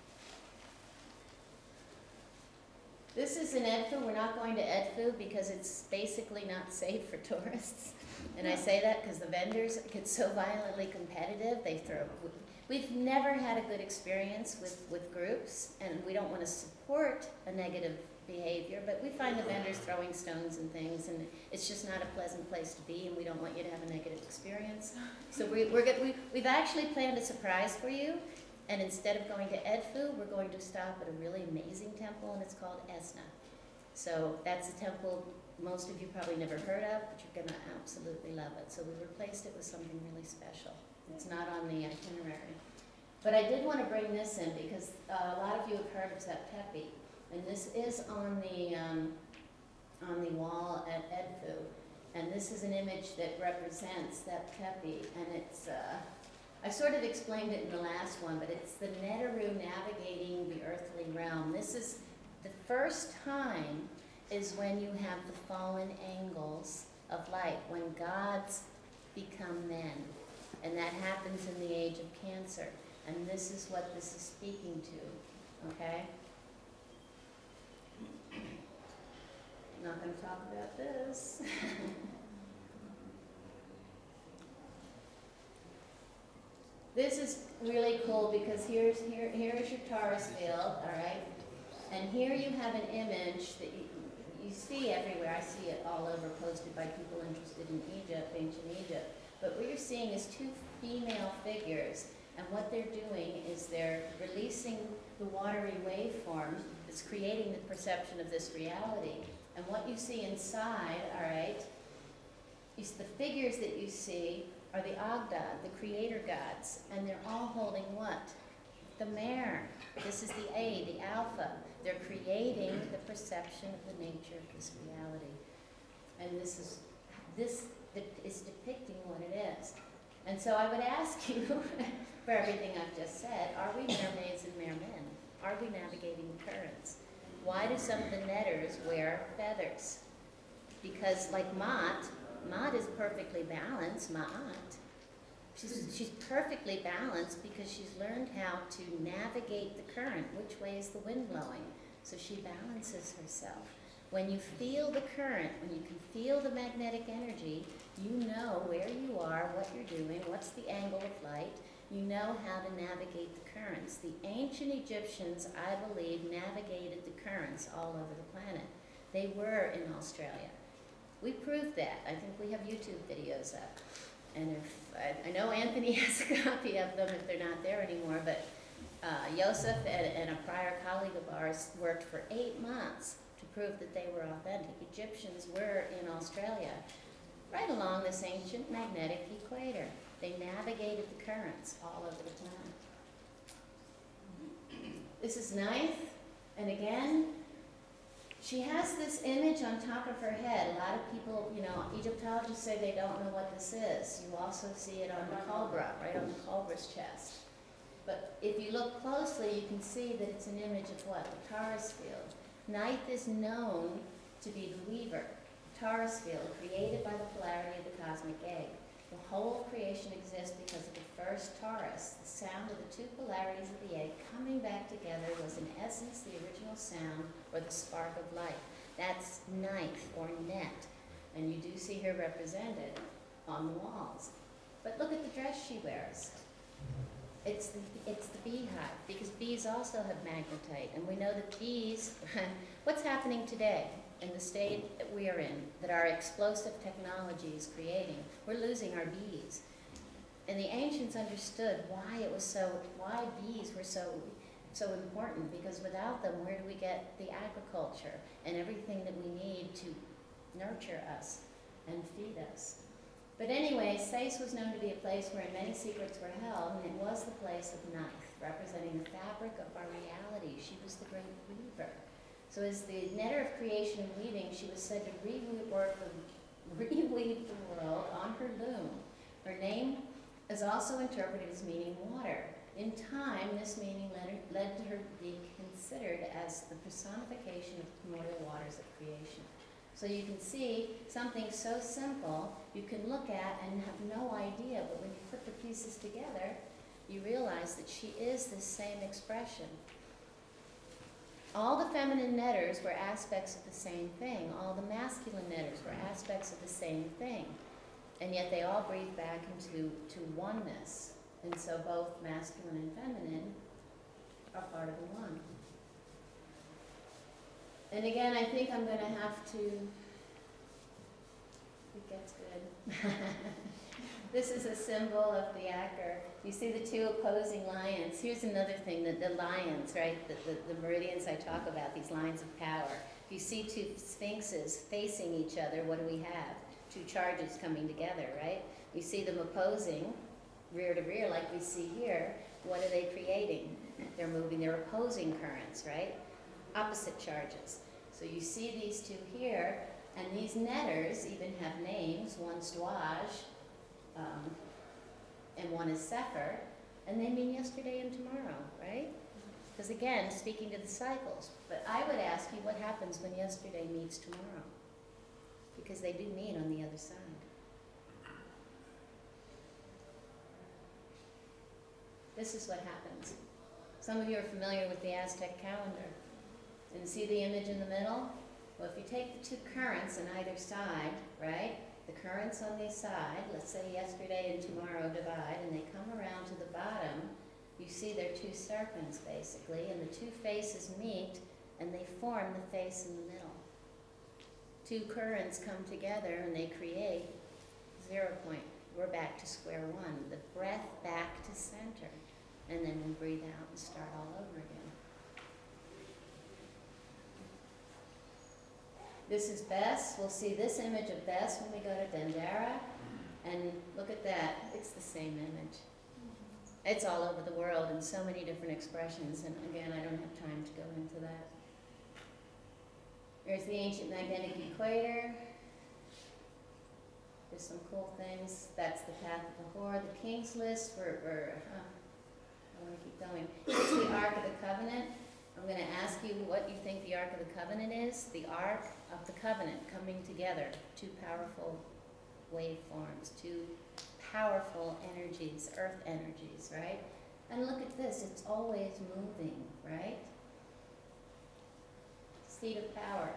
This is an Edfu. We're not going to Edfu because it's basically not safe for tourists. And I say that because the vendors get so violently competitive. They throw. We've never had a good experience with, with groups, and we don't want to support a negative behavior, but we find the vendors throwing stones and things, and it's just not a pleasant place to be, and we don't want you to have a negative experience. So we, we're good, we, we've actually planned a surprise for you, and instead of going to Edfu, we're going to stop at a really amazing temple, and it's called Esna. So that's a temple most of you probably never heard of, but you're going to absolutely love it. So we replaced it with something really special. It's not on the itinerary. But I did want to bring this in because uh, a lot of you have heard of Zep-Tepi. And this is on the, um, on the wall at Edfu. And this is an image that represents Zep-Tepi. And it's, uh, I sort of explained it in the last one, but it's the Neteru navigating the earthly realm. This is the first time is when you have the fallen angles of light, when gods become men. And that happens in the age of Cancer. And this is what this is speaking to, okay? I'm not going to talk about this. This is really cool because here's, here, here is your Taurus field, all right? And here you have an image that you, you see everywhere. I see it all over posted by people interested in Egypt, ancient Egypt. But what you're seeing is two female figures, and what they're doing is they're releasing the watery waveform that's creating the perception of this reality. And what you see inside, all right, is the figures that you see are the Agdad, the creator gods, and they're all holding what? The mare. This is the A, the alpha. They're creating the perception of the nature of this reality. And this is, this is depicting what it is. And so I would ask you, for everything I've just said, are we mermaids and mermen? Are we navigating the currents? Why do some of the netters wear feathers? Because like Maat, Maat is perfectly balanced, Ma'at. She's, she's perfectly balanced because she's learned how to navigate the current. Which way is the wind blowing? So she balances herself. When you feel the current, when you can feel the magnetic energy, you know where you are, what you're doing, what's the angle of light. You know how to navigate the currents. The ancient Egyptians, I believe, navigated the currents all over the planet. They were in Australia. We proved that. I think we have YouTube videos up. And if, I, I know Anthony has a copy of them if they're not there anymore, but uh, Joseph and, and a prior colleague of ours worked for eight months to prove that they were authentic. Egyptians were in Australia, right along this ancient magnetic equator. They navigated the currents all over the planet. This is Ninth, and again, she has this image on top of her head. A lot of people, you know, Egyptologists say they don't know what this is. You also see it on the cobra, right on the cobra's chest. But if you look closely, you can see that it's an image of what? The Taurus field. Ninth is known to be the weaver. The Taurus field, created by the polarity of the cosmic egg. The whole creation exists because of the first Taurus. The sound of the two polarities of the egg coming back together was in essence the original sound or the spark of life. That's ninth or net. And you do see her represented on the walls. But look at the dress she wears. It's the, it's the beehive, because bees also have magnetite. And we know that bees, what's happening today? In the state that we are in, that our explosive technology is creating, we're losing our bees. And the ancients understood why it was so, why bees were so, so important, because without them, where do we get the agriculture and everything that we need to nurture us and feed us? But anyway, Sais was known to be a place where many secrets were held, and it was the place of Ninth, representing the fabric of our reality. She was the great weaver. So as the netter of creation and weaving, she was said to rework the, reweave the world on her loom. Her name is also interpreted as meaning water. In time, this meaning led, led to her being considered as the personification of the primordial waters of creation. So you can see something so simple you can look at and have no idea, but when you put the pieces together, you realize that she is this same expression. All the feminine netters were aspects of the same thing. All the masculine netters were aspects of the same thing. And yet they all breathe back into to oneness. And so both masculine and feminine are part of the one. And again, I think I'm going to have to, it gets good. This is a symbol of the Aker. You see the two opposing lions. Here's another thing, that the lions, right? The, the, the meridians I talk about, these lines of power. If you see two sphinxes facing each other, what do we have? Two charges coming together, right? You see them opposing, rear to rear, like we see here. What are they creating? They're moving, they're opposing currents, right? Opposite charges. So you see these two here, and these netters even have names. One's Dwaj, um, and one is Sefer, and they mean yesterday and tomorrow, right? Because again, speaking to the cycles. But I would ask you, what happens when yesterday meets tomorrow? Because they do meet on the other side. This is what happens. Some of you are familiar with the Aztec calendar. And see the image in the middle? Well, if you take the two currents on either side, right? The currents on the side, let's say yesterday and tomorrow divide, and they come around to the bottom, you see they're two serpents, basically, and the two faces meet, and they form the face in the middle. Two currents come together, and they create zero point. We're back to square one. The breath back to center. And then we breathe out and start all over again. This is Bes. We'll see this image of Bes when we go to Dendera. And look at that. It's the same image. It's all over the world in so many different expressions. And again, I don't have time to go into that. There's the ancient magnetic equator. There's some cool things. That's the path of the horde. The king's list. We're, we're uh, I want to keep going. Here's the Ark of the Covenant. I'm going to ask you what you think the Ark of the Covenant is. The Ark of the Covenant coming together. Two powerful waveforms. Two powerful energies, earth energies, right? And look at this, it's always moving, right? Seat of power.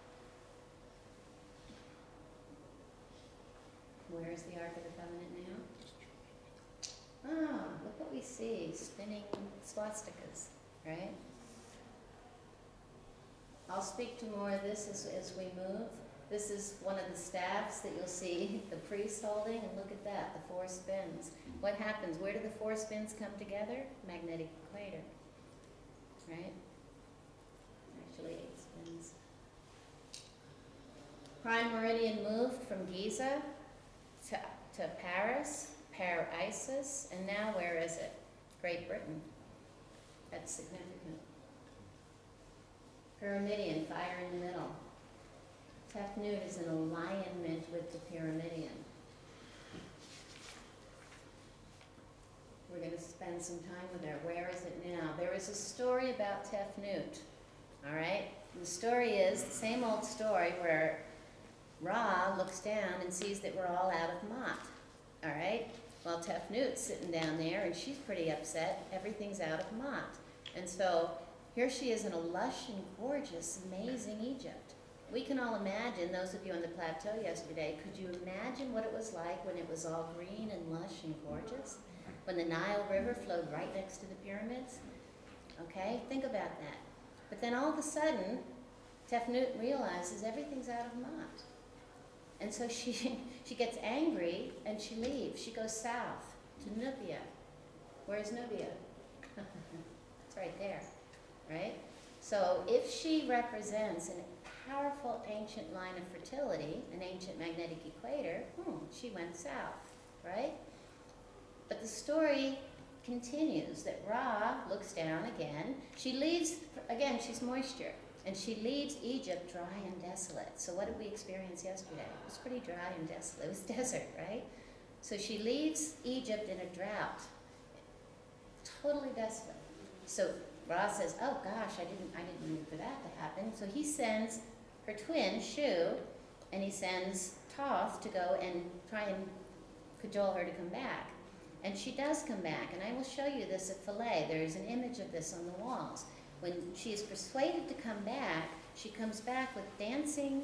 Where's the Ark of the Covenant now? Ah, look what we see, spinning swastikas, right? I'll speak to more of this as, as we move. This is one of the staffs that you'll see the priest holding, and look at that, the four spins. What happens? Where do the four spins come together? Magnetic equator, right? Actually, eight spins. Prime meridian moved from Giza to, to Paris, Par-Isis, and now where is it? Great Britain. That's significant. Pyramidion, fire in the middle. Tefnut is in alignment with the Pyramidion. We're going to spend some time with her. Where is it now? There is a story about Tefnut, all right? The story is the same old story where Ra looks down and sees that we're all out of Ma'at, all right? Well, Tefnut's sitting down there, and she's pretty upset. Everything's out of Ma'at. And so here she is in a lush and gorgeous, amazing Egypt. We can all imagine, those of you on the plateau yesterday, could you imagine what it was like when it was all green and lush and gorgeous? When the Nile River flowed right next to the pyramids? Okay, think about that. But then all of a sudden, Tefnut realizes everything's out of Ma'at. And so she, she gets angry and she leaves. She goes south to Nubia. Where's Nubia? It's right there, right? So if she represents an powerful ancient line of fertility, an ancient magnetic equator, hmm, she went south, right? But the story continues that Ra looks down again. She leaves, again, she's moisture, and she leaves Egypt dry and desolate. So what did we experience yesterday? It was pretty dry and desolate. It was desert, right? So she leaves Egypt in a drought, totally desolate. So Ra says, oh gosh, I didn't, I didn't mean for that to happen. So he sends her twin, Shu, and he sends Thoth to go and try and cajole her to come back. And she does come back, and I will show you this at Philae. There is an image of this on the walls. When she is persuaded to come back, she comes back with dancing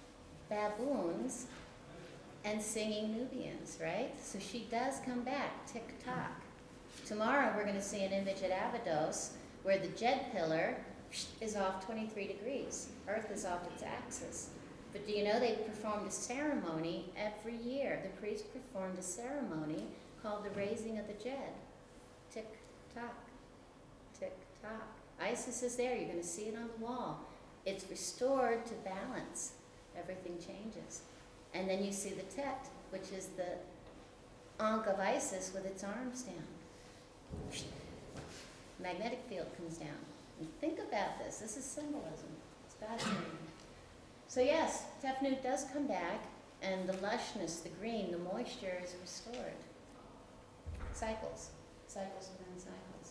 baboons and singing Nubians, right? So she does come back, tick-tock. Tomorrow we're going to see an image at Abydos where the Jed pillar is off twenty-three degrees. Earth is off its axis. But do you know they performed a ceremony every year? The priest performed a ceremony called the raising of the Jed. Tick-tock, tick-tock. Isis is there. You're going to see it on the wall. It's restored to balance. Everything changes. And then you see the Tet, which is the Ankh of Isis with its arms down. Magnetic field comes down. And think about this. This is symbolism. It's fascinating. So yes, Tefnut does come back, and the lushness, the green, the moisture is restored. Cycles. Cycles within cycles.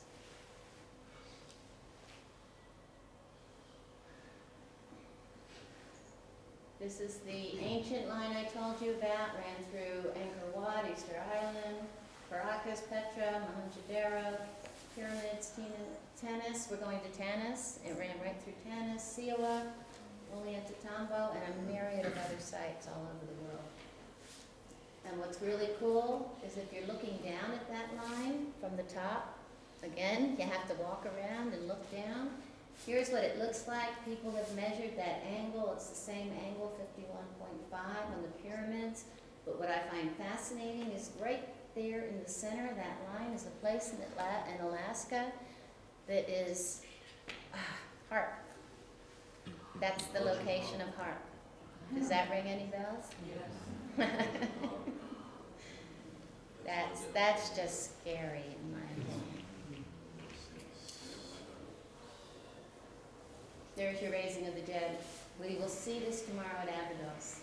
This is the ancient line I told you about, ran through Angkor Wat, Easter Island, Caracas, Petra, Mohenjo-Daro, Pyramids, Tanis. We're going to Tanis. It ran right through Tanis, Siwa, Ollantaytambo, and a myriad of other sites all over the world. And what's really cool is if you're looking down at that line from the top, again, you have to walk around and look down. Here's what it looks like. People have measured that angle. It's the same angle, fifty-one point five on the pyramids. But what I find fascinating is right there in the center of that line is a place in, Atla in Alaska that is uh, Harp. That's the location of Harp. Does that ring any bells? Yes. that's, that's just scary in my opinion. There's your raising of the dead. We will see this tomorrow at Abydos.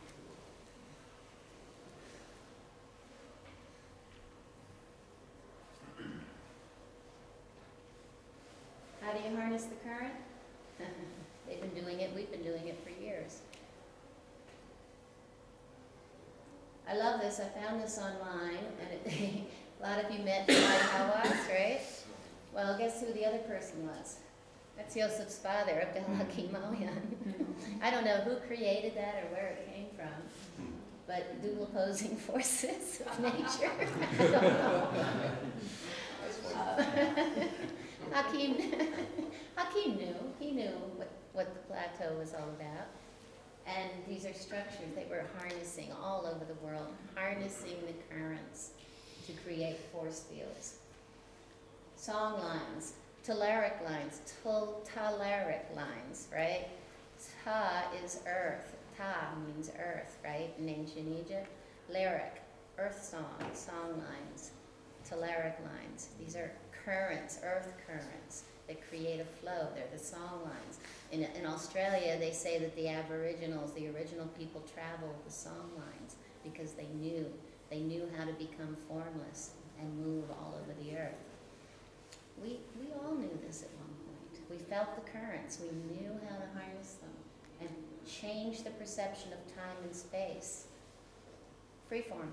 How do you harness the current? They've been doing it, we've been doing it for years. I love this. I found this online, and it, a lot of you met Mai Hawass, right? Well, guess who the other person was? That's Yosef's father, Abdel Hakim Malian. I don't know who created that or where it came from, but dual opposing forces of nature. I don't know. Uh, Hakim, Hakim knew. He knew what, what the plateau was all about. And these are structures they were harnessing all over the world, harnessing the currents to create force fields. Song lines, Talaric lines, Talaric lines, right? Ta is earth. Ta means earth, right, in ancient Egypt. Lyric, earth song, song lines, Talaric lines. These are currents, earth currents that create a flow. They're the song lines. In, in Australia, they say that the Aboriginals, the original people, traveled the song lines because they knew. They knew how to become formless and move all over the earth. We, we all knew this at one point. We felt the currents. We knew how to harness them and change the perception of time and space. Freeform.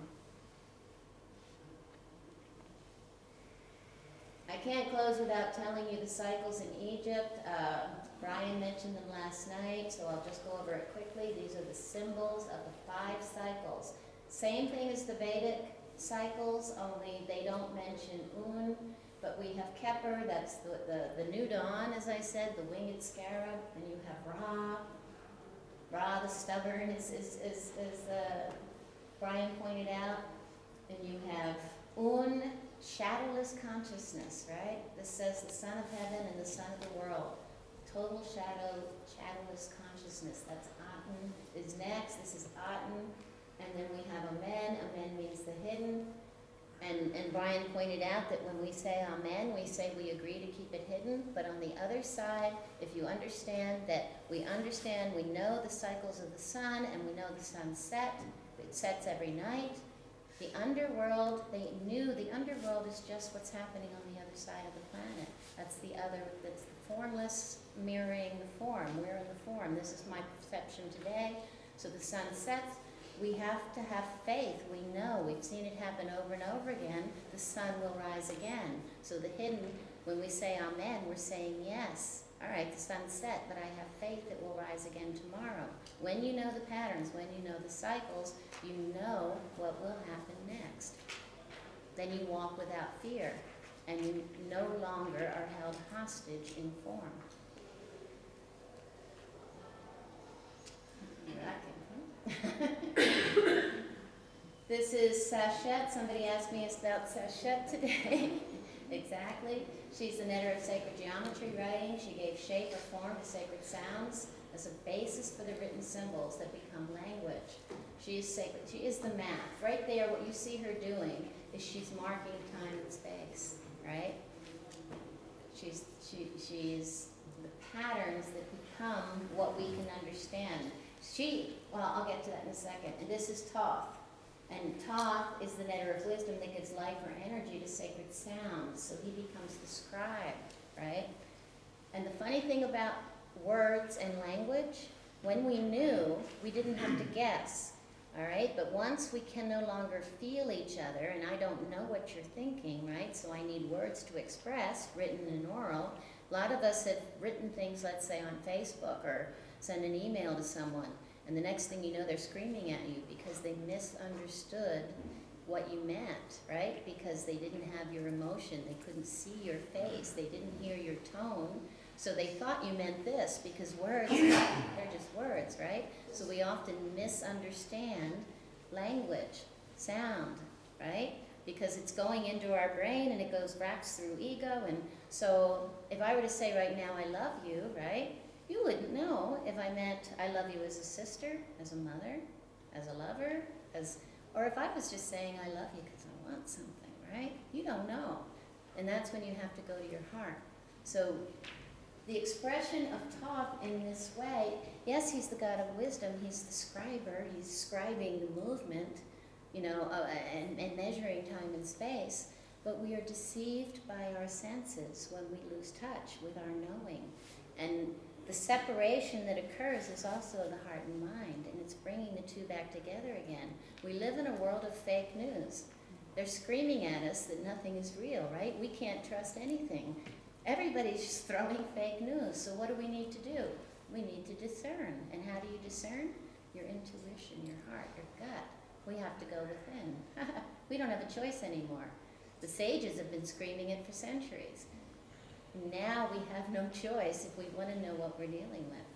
I can't close without telling you the cycles in Egypt. Uh, Brian mentioned them last night, so I'll just go over it quickly. These are the symbols of the five cycles. Same thing as the Vedic cycles, only they don't mention Un, but we have Kepler, that's the, the, the new dawn, as I said, the winged scarab, and you have Ra. Ra, the stubborn, is, is, is, is uh, Brian pointed out, and you have Un, shadowless consciousness, right? This says the son of heaven and the son of the world. Total shadow, shadowless consciousness. That's Aten is next. This is Aten. And then we have Amen. Amen means the hidden. And, and Brian pointed out that when we say Amen, we say we agree to keep it hidden. But on the other side, if you understand that we understand, we know the cycles of the sun, and we know the sun set. It sets every night. The underworld, they knew the underworld is just what's happening on the other side of the planet. That's the other, that's the formless mirroring the form. We're in the form. This is my perception today. So the sun sets. We have to have faith. We know. We've seen it happen over and over again. The sun will rise again. So the hidden, when we say Amen, we're saying yes. All right, the sun set, but I have faith it will rise again tomorrow. When you know the patterns, when you know the cycles, you know what will happen next. Then you walk without fear, and you no longer are held hostage in form. This is Sachet. Somebody asked me about Sachet today. Exactly. She's the knitter of sacred geometry writing. She gave shape or form to sacred sounds as a basis for the written symbols that become language. She is sacred. She is the math. Right there, what you see her doing is she's marking time and space, right? She's, she, she's the patterns that become what we can understand. She, well, I'll get to that in a second. And this is Thoth. And Thoth is the knitter of wisdom that gives life or energy to sacred sounds. So he becomes the scribe, right? And the funny thing about words and language, when we knew, we didn't have to guess, all right? But once we can no longer feel each other, and I don't know what you're thinking, right? So I need words to express, written and oral. A lot of us have written things, let's say, on Facebook or send an email to someone. And the next thing you know, they're screaming at you because they misunderstood what you meant, right? Because they didn't have your emotion. They couldn't see your face. They didn't hear your tone. So they thought you meant this because words, they're just words, right? So we often misunderstand language, sound, right? Because it's going into our brain and it goes, wraps through ego. And so if I were to say right now, I love you, right? You wouldn't know if I meant I love you as a sister, as a mother, as a lover, as, or if I was just saying I love you because I want something, right? You don't know. And that's when you have to go to your heart. So the expression of Thoth in this way, yes, he's the God of wisdom, he's the scriber, he's scribing the movement, you know, uh, and, and measuring time and space, but we are deceived by our senses when we lose touch with our knowing. And the separation that occurs is also the heart and mind, and it's bringing the two back together again. We live in a world of fake news. They're screaming at us that nothing is real, right? We can't trust anything. Everybody's just throwing fake news, so what do we need to do? We need to discern. And how do you discern? Your intuition, your heart, your gut. We have to go within. We don't have a choice anymore. The sages have been screaming it for centuries. Now we have no choice if we want to know what we're dealing with.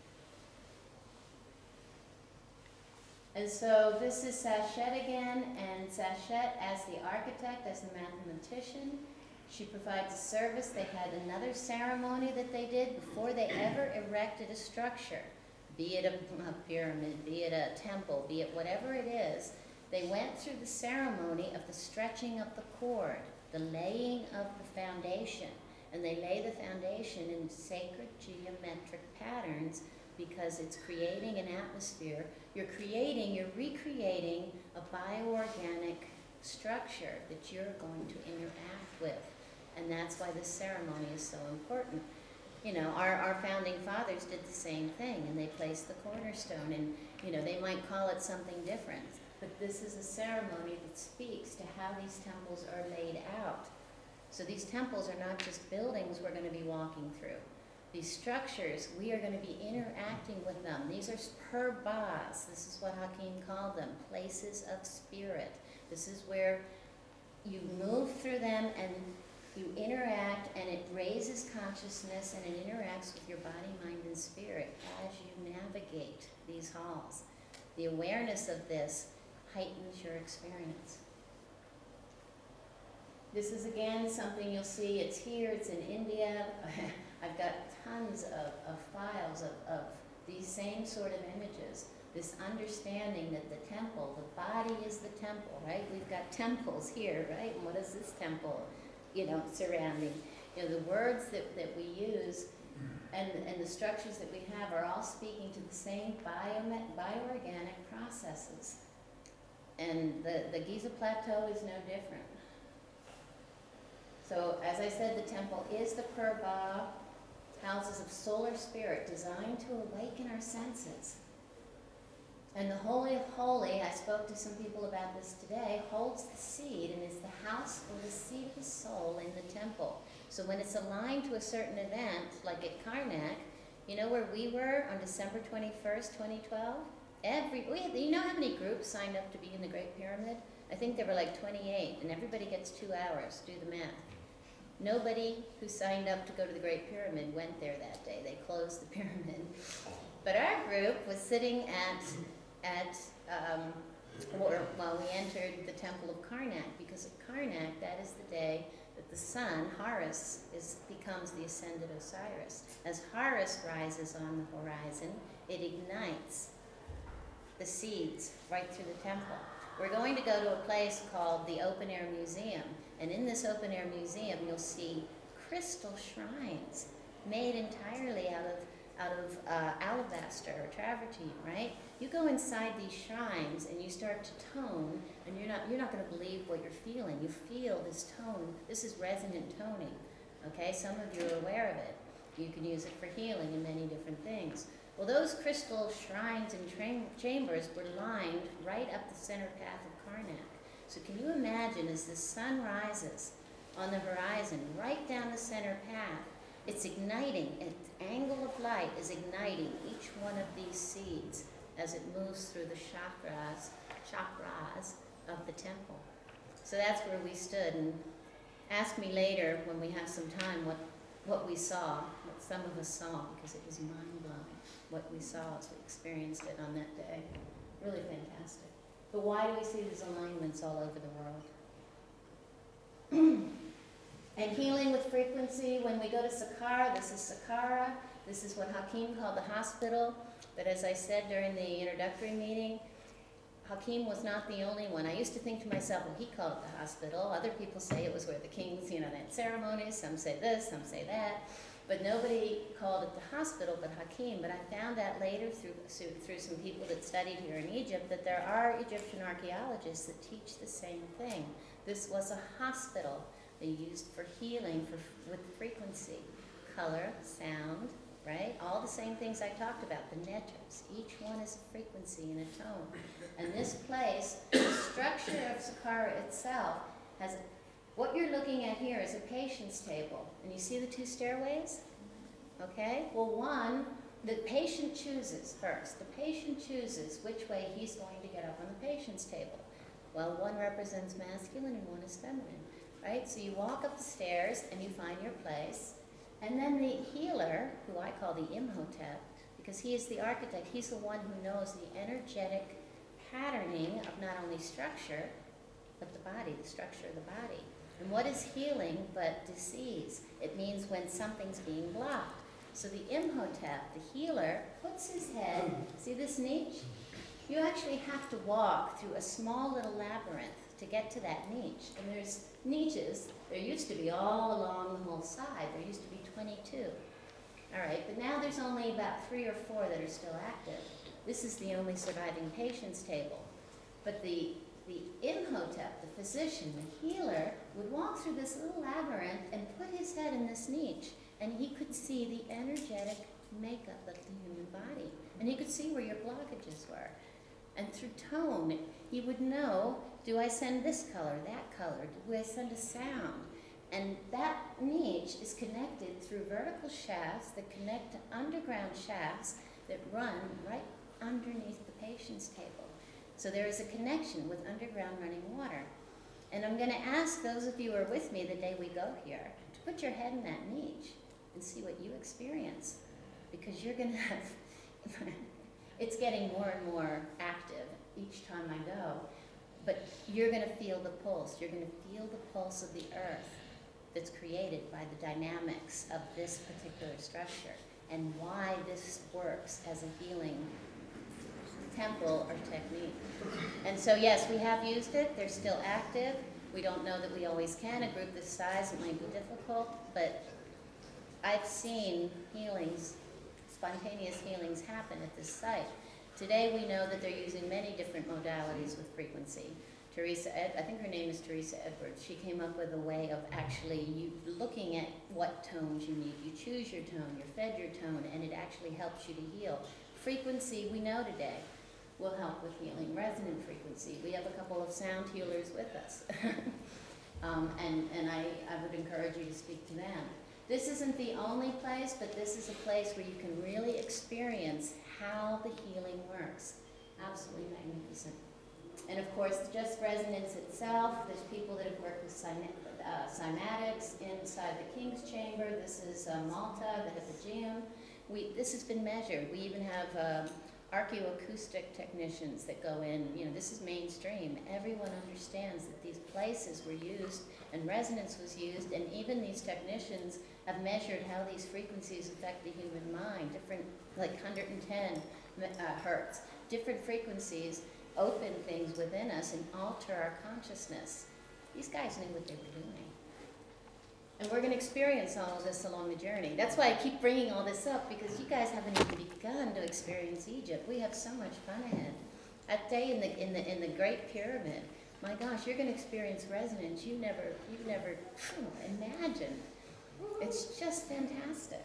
And so this is Sachet again, and Sachet as the architect, as the mathematician. She provides a service. They had another ceremony that they did before they ever erected a structure, be it a, a pyramid, be it a temple, be it whatever it is. They went through the ceremony of the stretching of the cord, the laying of the foundation. And they lay the foundation in sacred geometric patterns because it's creating an atmosphere. You're creating, you're recreating a bioorganic structure that you're going to interact with. And that's why this ceremony is so important. You know, our, our founding fathers did the same thing, and they placed the cornerstone, and, you know, they might call it something different. But this is a ceremony that speaks to how these temples are laid out. So these temples are not just buildings we're going to be walking through. These structures, we are going to be interacting with them. These are purbas. This is what Hakim called them, places of spirit. This is where you move through them and you interact, and it raises consciousness and it interacts with your body, mind, and spirit as you navigate these halls. The awareness of this heightens your experience. This is again something you'll see. It's here, it's in India. I've got tons of, of files of, of these same sort of images. This understanding that the temple, the body is the temple, right? We've got temples here, right? And what is this temple, you know, surrounding? You know, the words that, that we use and, and the structures that we have are all speaking to the same bio, bioorganic processes. And the, the Giza Plateau is no different. So, as I said, the temple is the Purba, houses of solar spirit designed to awaken our senses. And the Holy of Holy, I spoke to some people about this today, holds the seed and is the house for the seed of the soul in the temple. So when it's aligned to a certain event, like at Karnak, you know where we were on December twenty-first, twenty twelve? Every, we had, you know how many groups signed up to be in the Great Pyramid? I think there were like twenty-eight, and everybody gets two hours. Do the math. Nobody who signed up to go to the Great Pyramid went there that day. They closed the pyramid. But our group was sitting at, at um, or, well, we entered the Temple of Karnak, because at Karnak, that is the day that the sun, Horus, is, becomes the ascended Osiris. As Horus rises on the horizon, it ignites the seeds right through the temple. We're going to go to a place called the Open Air Museum, and in this Open Air Museum you'll see crystal shrines made entirely out of out of uh, alabaster or travertine, right? You go inside these shrines and you start to tone, and you're not you're not going to believe what you're feeling. You feel this tone. This is resonant toning. Okay, some of you are aware of it. You can use it for healing and many different things. Well, those crystal shrines and tra- chambers were lined right up the center path of Karnak. So can you imagine, as the sun rises on the horizon, right down the center path, it's igniting, its angle of light is igniting each one of these seeds as it moves through the chakras, chakras of the temple. So that's where we stood, and ask me later when we have some time what, what we saw, what some of us saw, because it was mind-blowing what we saw as we experienced it on that day. Really fantastic. But why do we see these alignments all over the world? And healing with frequency, when we go to Saqqara, this is Saqqara. This is what Hakim called the hospital. But as I said during the introductory meeting, Hakim was not the only one. I used to think to myself, well, he called it the hospital. Other people say it was where the kings, you know, they had ceremonies. Some say this, some say that. But nobody called it the hospital but Hakim. But I found out later through, through some people that studied here in Egypt that there are Egyptian archaeologists that teach the same thing. This was a hospital they used for healing for, with frequency, color, sound, right? All the same things I talked about, the netters. Each one is a frequency and a tone. And this place, the structure of Saqqara itself has, what you're looking at here is a patient's table. And you see the two stairways? Okay? Well, one, the patient chooses first. The patient chooses which way he's going to get up on the patient's table. Well, one represents masculine and one is feminine, right? So you walk up the stairs and you find your place. And then the healer, who I call the Imhotep, because he is the architect, he's the one who knows the energetic patterning of not only structure, but the body, the structure of the body. And what is healing but disease? It means when something's being blocked. So the Imhotep, the healer, puts his head, see this niche? You actually have to walk through a small little labyrinth to get to that niche. And there's niches, there used to be all along the whole side, there used to be twenty-two. All right, but now there's only about three or four that are still active. This is the only surviving patient's table. But the, the Imhotep, the physician, the healer, would walk through this little labyrinth and put his head in this niche, and he could see the energetic makeup of the human body. And he could see where your blockages were. And through tone, he would know, do I send this color, that color? Do I send a sound? And that niche is connected through vertical shafts that connect to underground shafts that run right underneath the patient's table. So there is a connection with underground running water. And I'm going to ask those of you who are with me the day we go here to put your head in that niche and see what you experience. Because you're going to have, it's getting more and more active each time I go, but you're going to feel the pulse. You're going to feel the pulse of the earth that's created by the dynamics of this particular structure and why this works as a healing temple or technique. And so yes, we have used it. They're still active. We don't know that we always can. A group this size, it might be difficult, but I've seen healings, spontaneous healings happen at this site. Today we know that they're using many different modalities with frequency. Teresa, Ed, I think her name is Teresa Edwards. She came up with a way of actually you looking at what tones you need. You choose your tone, you're fed your tone, and it actually helps you to heal. Frequency, we know today, will help with healing. Resonant frequency. We have a couple of sound healers with us. um, and and I, I would encourage you to speak to them. This isn't the only place, but this is a place where you can really experience how the healing works. Absolutely magnificent. And of course, just resonance itself, there's people that have worked with cyma uh, cymatics inside the King's Chamber. This is uh, Malta, the Hypogeum. We, this has been measured. We even have um, archaeoacoustic technicians that go in. You know, this is mainstream. Everyone understands that these places were used and resonance was used, and even these technicians have measured how these frequencies affect the human mind. Different, like one hundred ten uh, hertz, different frequencies open things within us and alter our consciousness. These guys knew what they were doing. And we're going to experience all of this along the journey. That's why I keep bringing all this up, because you guys haven't even begun to experience Egypt. We have so much fun ahead. That day in the, in the, in the Great Pyramid, my gosh, you're going to experience resonance you never, you've never imagined. It's just fantastic.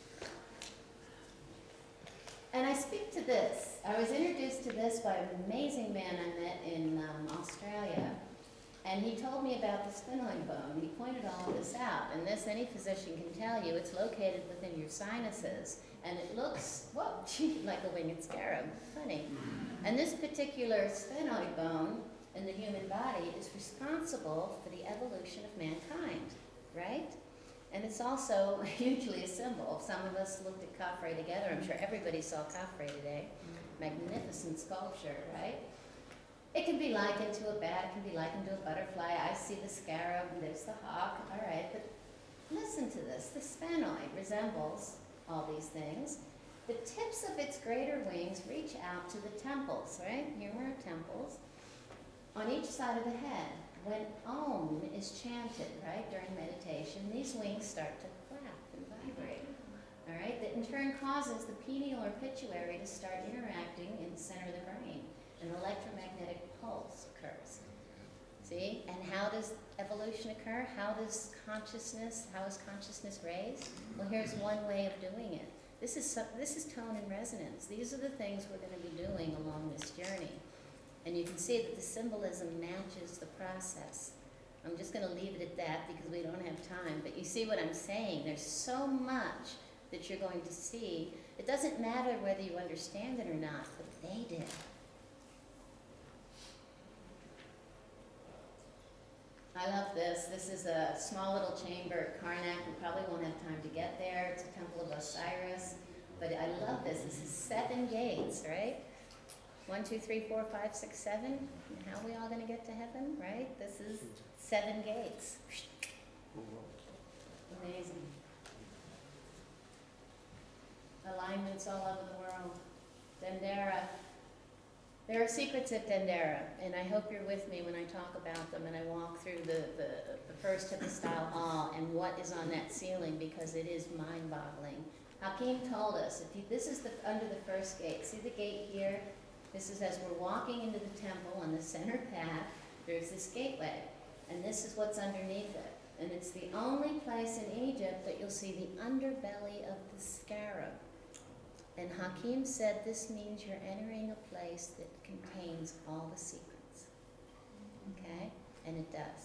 And I speak to this. I was introduced to this by an amazing man I met in um, Australia. And he told me about the sphenoid bone. He pointed all of this out. And this, any physician can tell you, it's located within your sinuses. And it looks, whoa, gee, like a winged scarab. Funny. And this particular sphenoid bone in the human body is responsible for the evolution of mankind, right? And it's also hugely a symbol. Some of us looked at Khafre together. I'm sure everybody saw Khafre today. Magnificent sculpture, right? It can be likened to a bat, it can be likened to a butterfly. I see the scarab, there's the hawk, all right. But listen to this, the sphenoid resembles all these things. The tips of its greater wings reach out to the temples, right? Here are our temples. On each side of the head, when Om is chanted, right, during meditation, these wings start to flap and vibrate, all right? That in turn causes the pineal or pituitary to start interacting in the center of the brain. An electromagnetic pulse occurs. See? And how does evolution occur? How does consciousness, how is consciousness raised? Well, here's one way of doing it. This is, some, this is tone and resonance. These are the things we're going to be doing along this journey. And you can see that the symbolism matches the process. I'm just going to leave it at that because we don't have time. But you see what I'm saying? There's so much that you're going to see. It doesn't matter whether you understand it or not, but they did. I love this. This is a small little chamber at Karnak. We probably won't have time to get there. It's a temple of Osiris. But I love this. This is seven gates, right? One, two, three, four, five, six, seven. And how are we all going to get to heaven, right? This is seven gates. Amazing. Alignments all over the world. Dendera. There are secrets at Dendera, and I hope you're with me when I talk about them and I walk through the, the, the first Hippie style hall and what is on that ceiling, because it is mind-boggling. Hakim told us, if you, this is the, under the first gate. See the gate here? This is as we're walking into the temple on the center path, there's this gateway, and this is what's underneath it. And it's the only place in Egypt that you'll see the underbelly of the scarab. And Hakim said this means you're entering a place that contains all the secrets. Okay? And it does.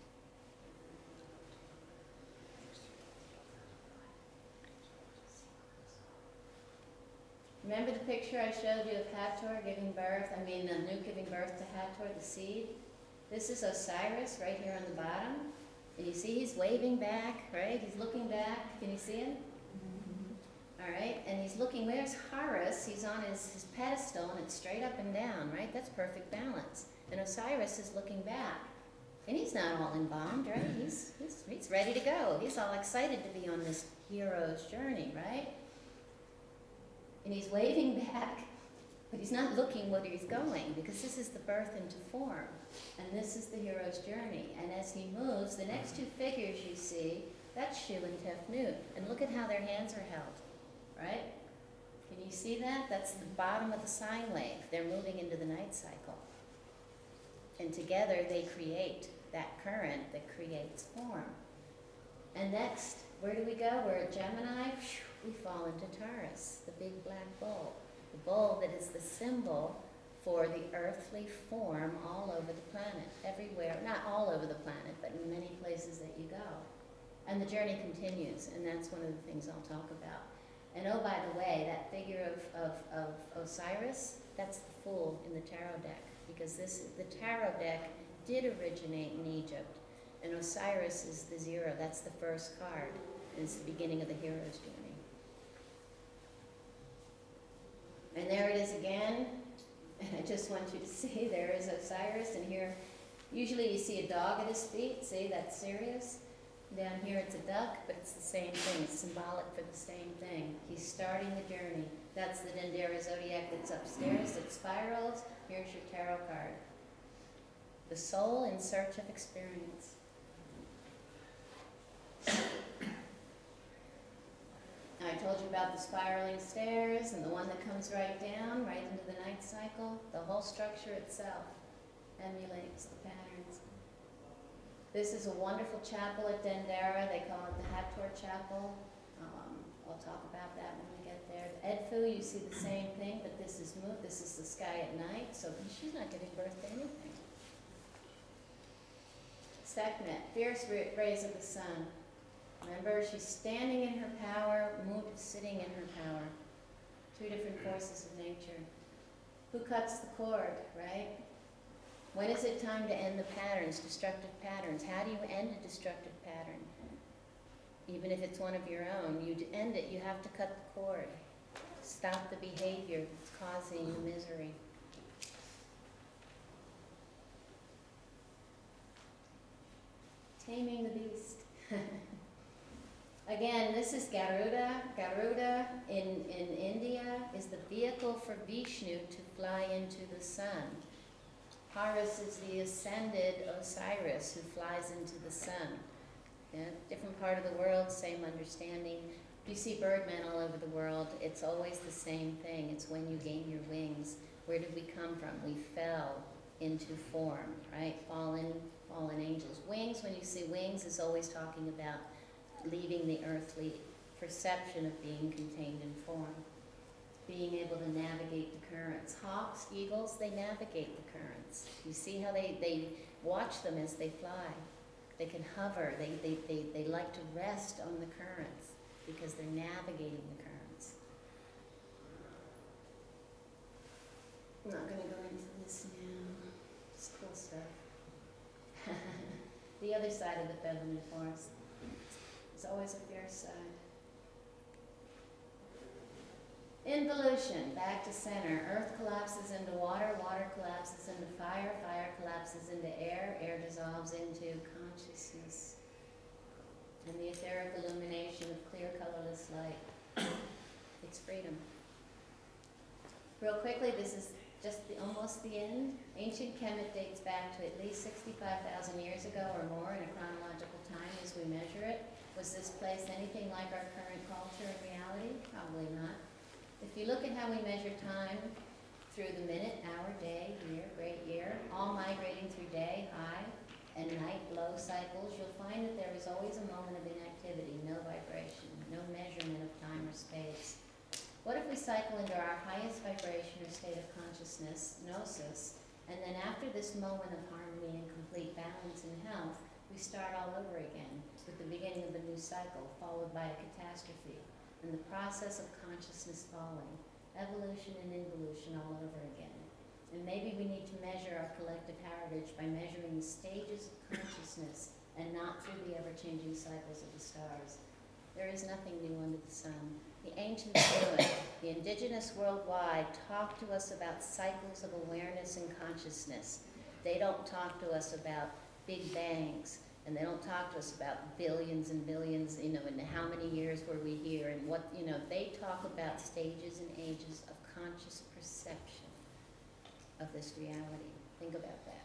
Remember the picture I showed you of Hathor giving birth, I mean the Nuke giving birth to Hathor, the seed? This is Osiris right here on the bottom. And you see he's waving back, right? He's looking back. Can you see him? All right, and he's looking, where's Horus? He's on his, his pedestal, and it's straight up and down, right? That's perfect balance. And Osiris is looking back. And he's not all embalmed, right? He's, he's, he's ready to go. He's all excited to be on this hero's journey, right? And he's waving back, but he's not looking where he's going, because this is the birth into form. And this is the hero's journey. And as he moves, the next two figures you see, that's Shu and Tefnut. And look at how their hands are held. Right? Can you see that? That's the bottom of the sine wave. They're moving into the night cycle. And together they create that current that creates form. And next, where do we go? We're at Gemini. We fall into Taurus, the big black bull. The bull that is the symbol for the earthly form all over the planet, everywhere. Not all over the planet, but in many places that you go. And the journey continues, and that's one of the things I'll talk about. And oh, by the way, that figure of, of, of Osiris, that's the Fool in the tarot deck, because this the tarot deck did originate in Egypt, and Osiris is the zero. That's the first card, and it's the beginning of the hero's journey. And there it is again, and I just want you to see there is Osiris, and here, usually you see a dog at his feet. See, that's Sirius. Down here it's a duck, but it's the same thing. It's symbolic for the same thing. He's starting the journey. That's the Dendera zodiac that's upstairs. It spirals. Here's your tarot card. The soul in search of experience. I told you about the spiraling stairs and the one that comes right down, right into the night cycle. The whole structure itself emulates the patterns. This is a wonderful chapel at Dendera. They call it the Hathor Chapel. Um, I'll talk about that when we get there. Edfu, you see the same thing, but this is moved. This is the sky at night, so she's not giving birth to anything. Sekhmet, fierce rays of the sun. Remember, she's standing in her power, Mut sitting in her power. Two different forces of nature. Who cuts the cord, right? When is it time to end the patterns, destructive patterns? How do you end a destructive pattern? Even if it's one of your own, you end it, you have to cut the cord. Stop the behavior that's causing you misery. Taming the beast. Again, this is Garuda. Garuda in, in India is the vehicle for Vishnu to fly into the sun. Horus is the ascended Osiris who flies into the sun. Yeah, different part of the world, same understanding. You see birdmen all over the world. It's always the same thing. It's when you gain your wings. Where did we come from? We fell into form, right? Fallen, fallen angels. Wings, when you see wings, is always talking about leaving the earthly perception of being contained in form, being able to navigate the currents. Hawks, eagles, they navigate the currents. You see how they, they watch them as they fly. They can hover, they, they, they, they like to rest on the currents because they're navigating the currents. I'm not gonna go into this now. It's cool stuff. The other side of the feminine force. There's always a fierce side. Involution, back to center. Earth collapses into water, water collapses into fire, fire collapses into air, air dissolves into consciousness. And the etheric illumination of clear, colorless light. It's freedom. Real quickly, this is just the, almost the end. Ancient Kemet dates back to at least sixty-five thousand years ago or more in a chronological time as we measure it. Was this place anything like our current culture and reality? Probably not. If you look at how we measure time through the minute, hour, day, year, great year, all migrating through day, high, and night, low cycles, you'll find that there is always a moment of inactivity, no vibration, no measurement of time or space. What if we cycle into our highest vibration or state of consciousness, gnosis, and then after this moment of harmony and complete balance and health, we start all over again with the beginning of a new cycle, followed by a catastrophe, and the process of consciousness falling, evolution and involution all over again. And maybe we need to measure our collective heritage by measuring the stages of consciousness and not through the ever-changing cycles of the stars. There is nothing new under the sun. The ancients knew it. The indigenous worldwide talk to us about cycles of awareness and consciousness. They don't talk to us about big bangs, and they don't talk to us about billions and billions, you know, and how many years were we here, and what, you know, they talk about stages and ages of conscious perception of this reality. Think about that.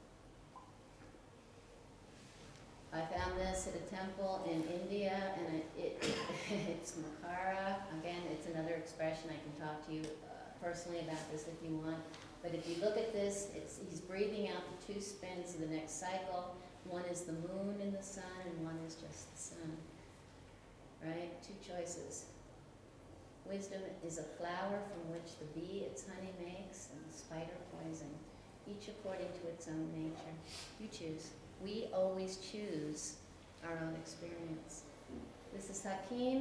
I found this at a temple in India, and it, it, it's Makara. Again, it's another expression. I can talk to you uh, personally about this if you want. But if you look at this, it's, he's breathing out the two spins of the next cycle. One is the moon and the sun, and one is just the sun. Right? Two choices. Wisdom is a flower from which the bee its honey makes, and the spider poison, each according to its own nature. You choose. We always choose our own experience. This is Hakim.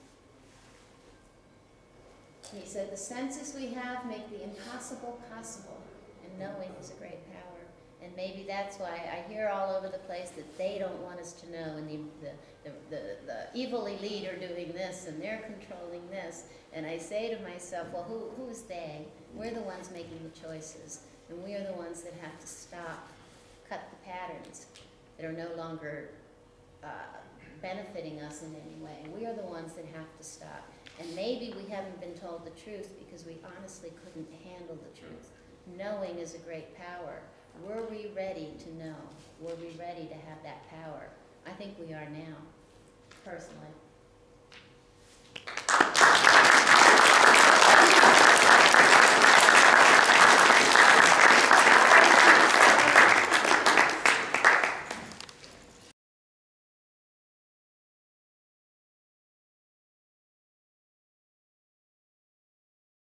He said, the senses we have make the impossible possible, and knowing is a great power. And maybe that's why I hear all over the place that they don't want us to know, and the, the, the, the, the evil elite are doing this, and they're controlling this. And I say to myself, well, who, who's they? We're the ones making the choices, and we are the ones that have to stop, cut the patterns that are no longer uh, benefiting us in any way. We are the ones that have to stop. And maybe we haven't been told the truth because we honestly couldn't handle the truth. Knowing is a great power. Were we ready to know? Were we ready to have that power? I think we are now, personally.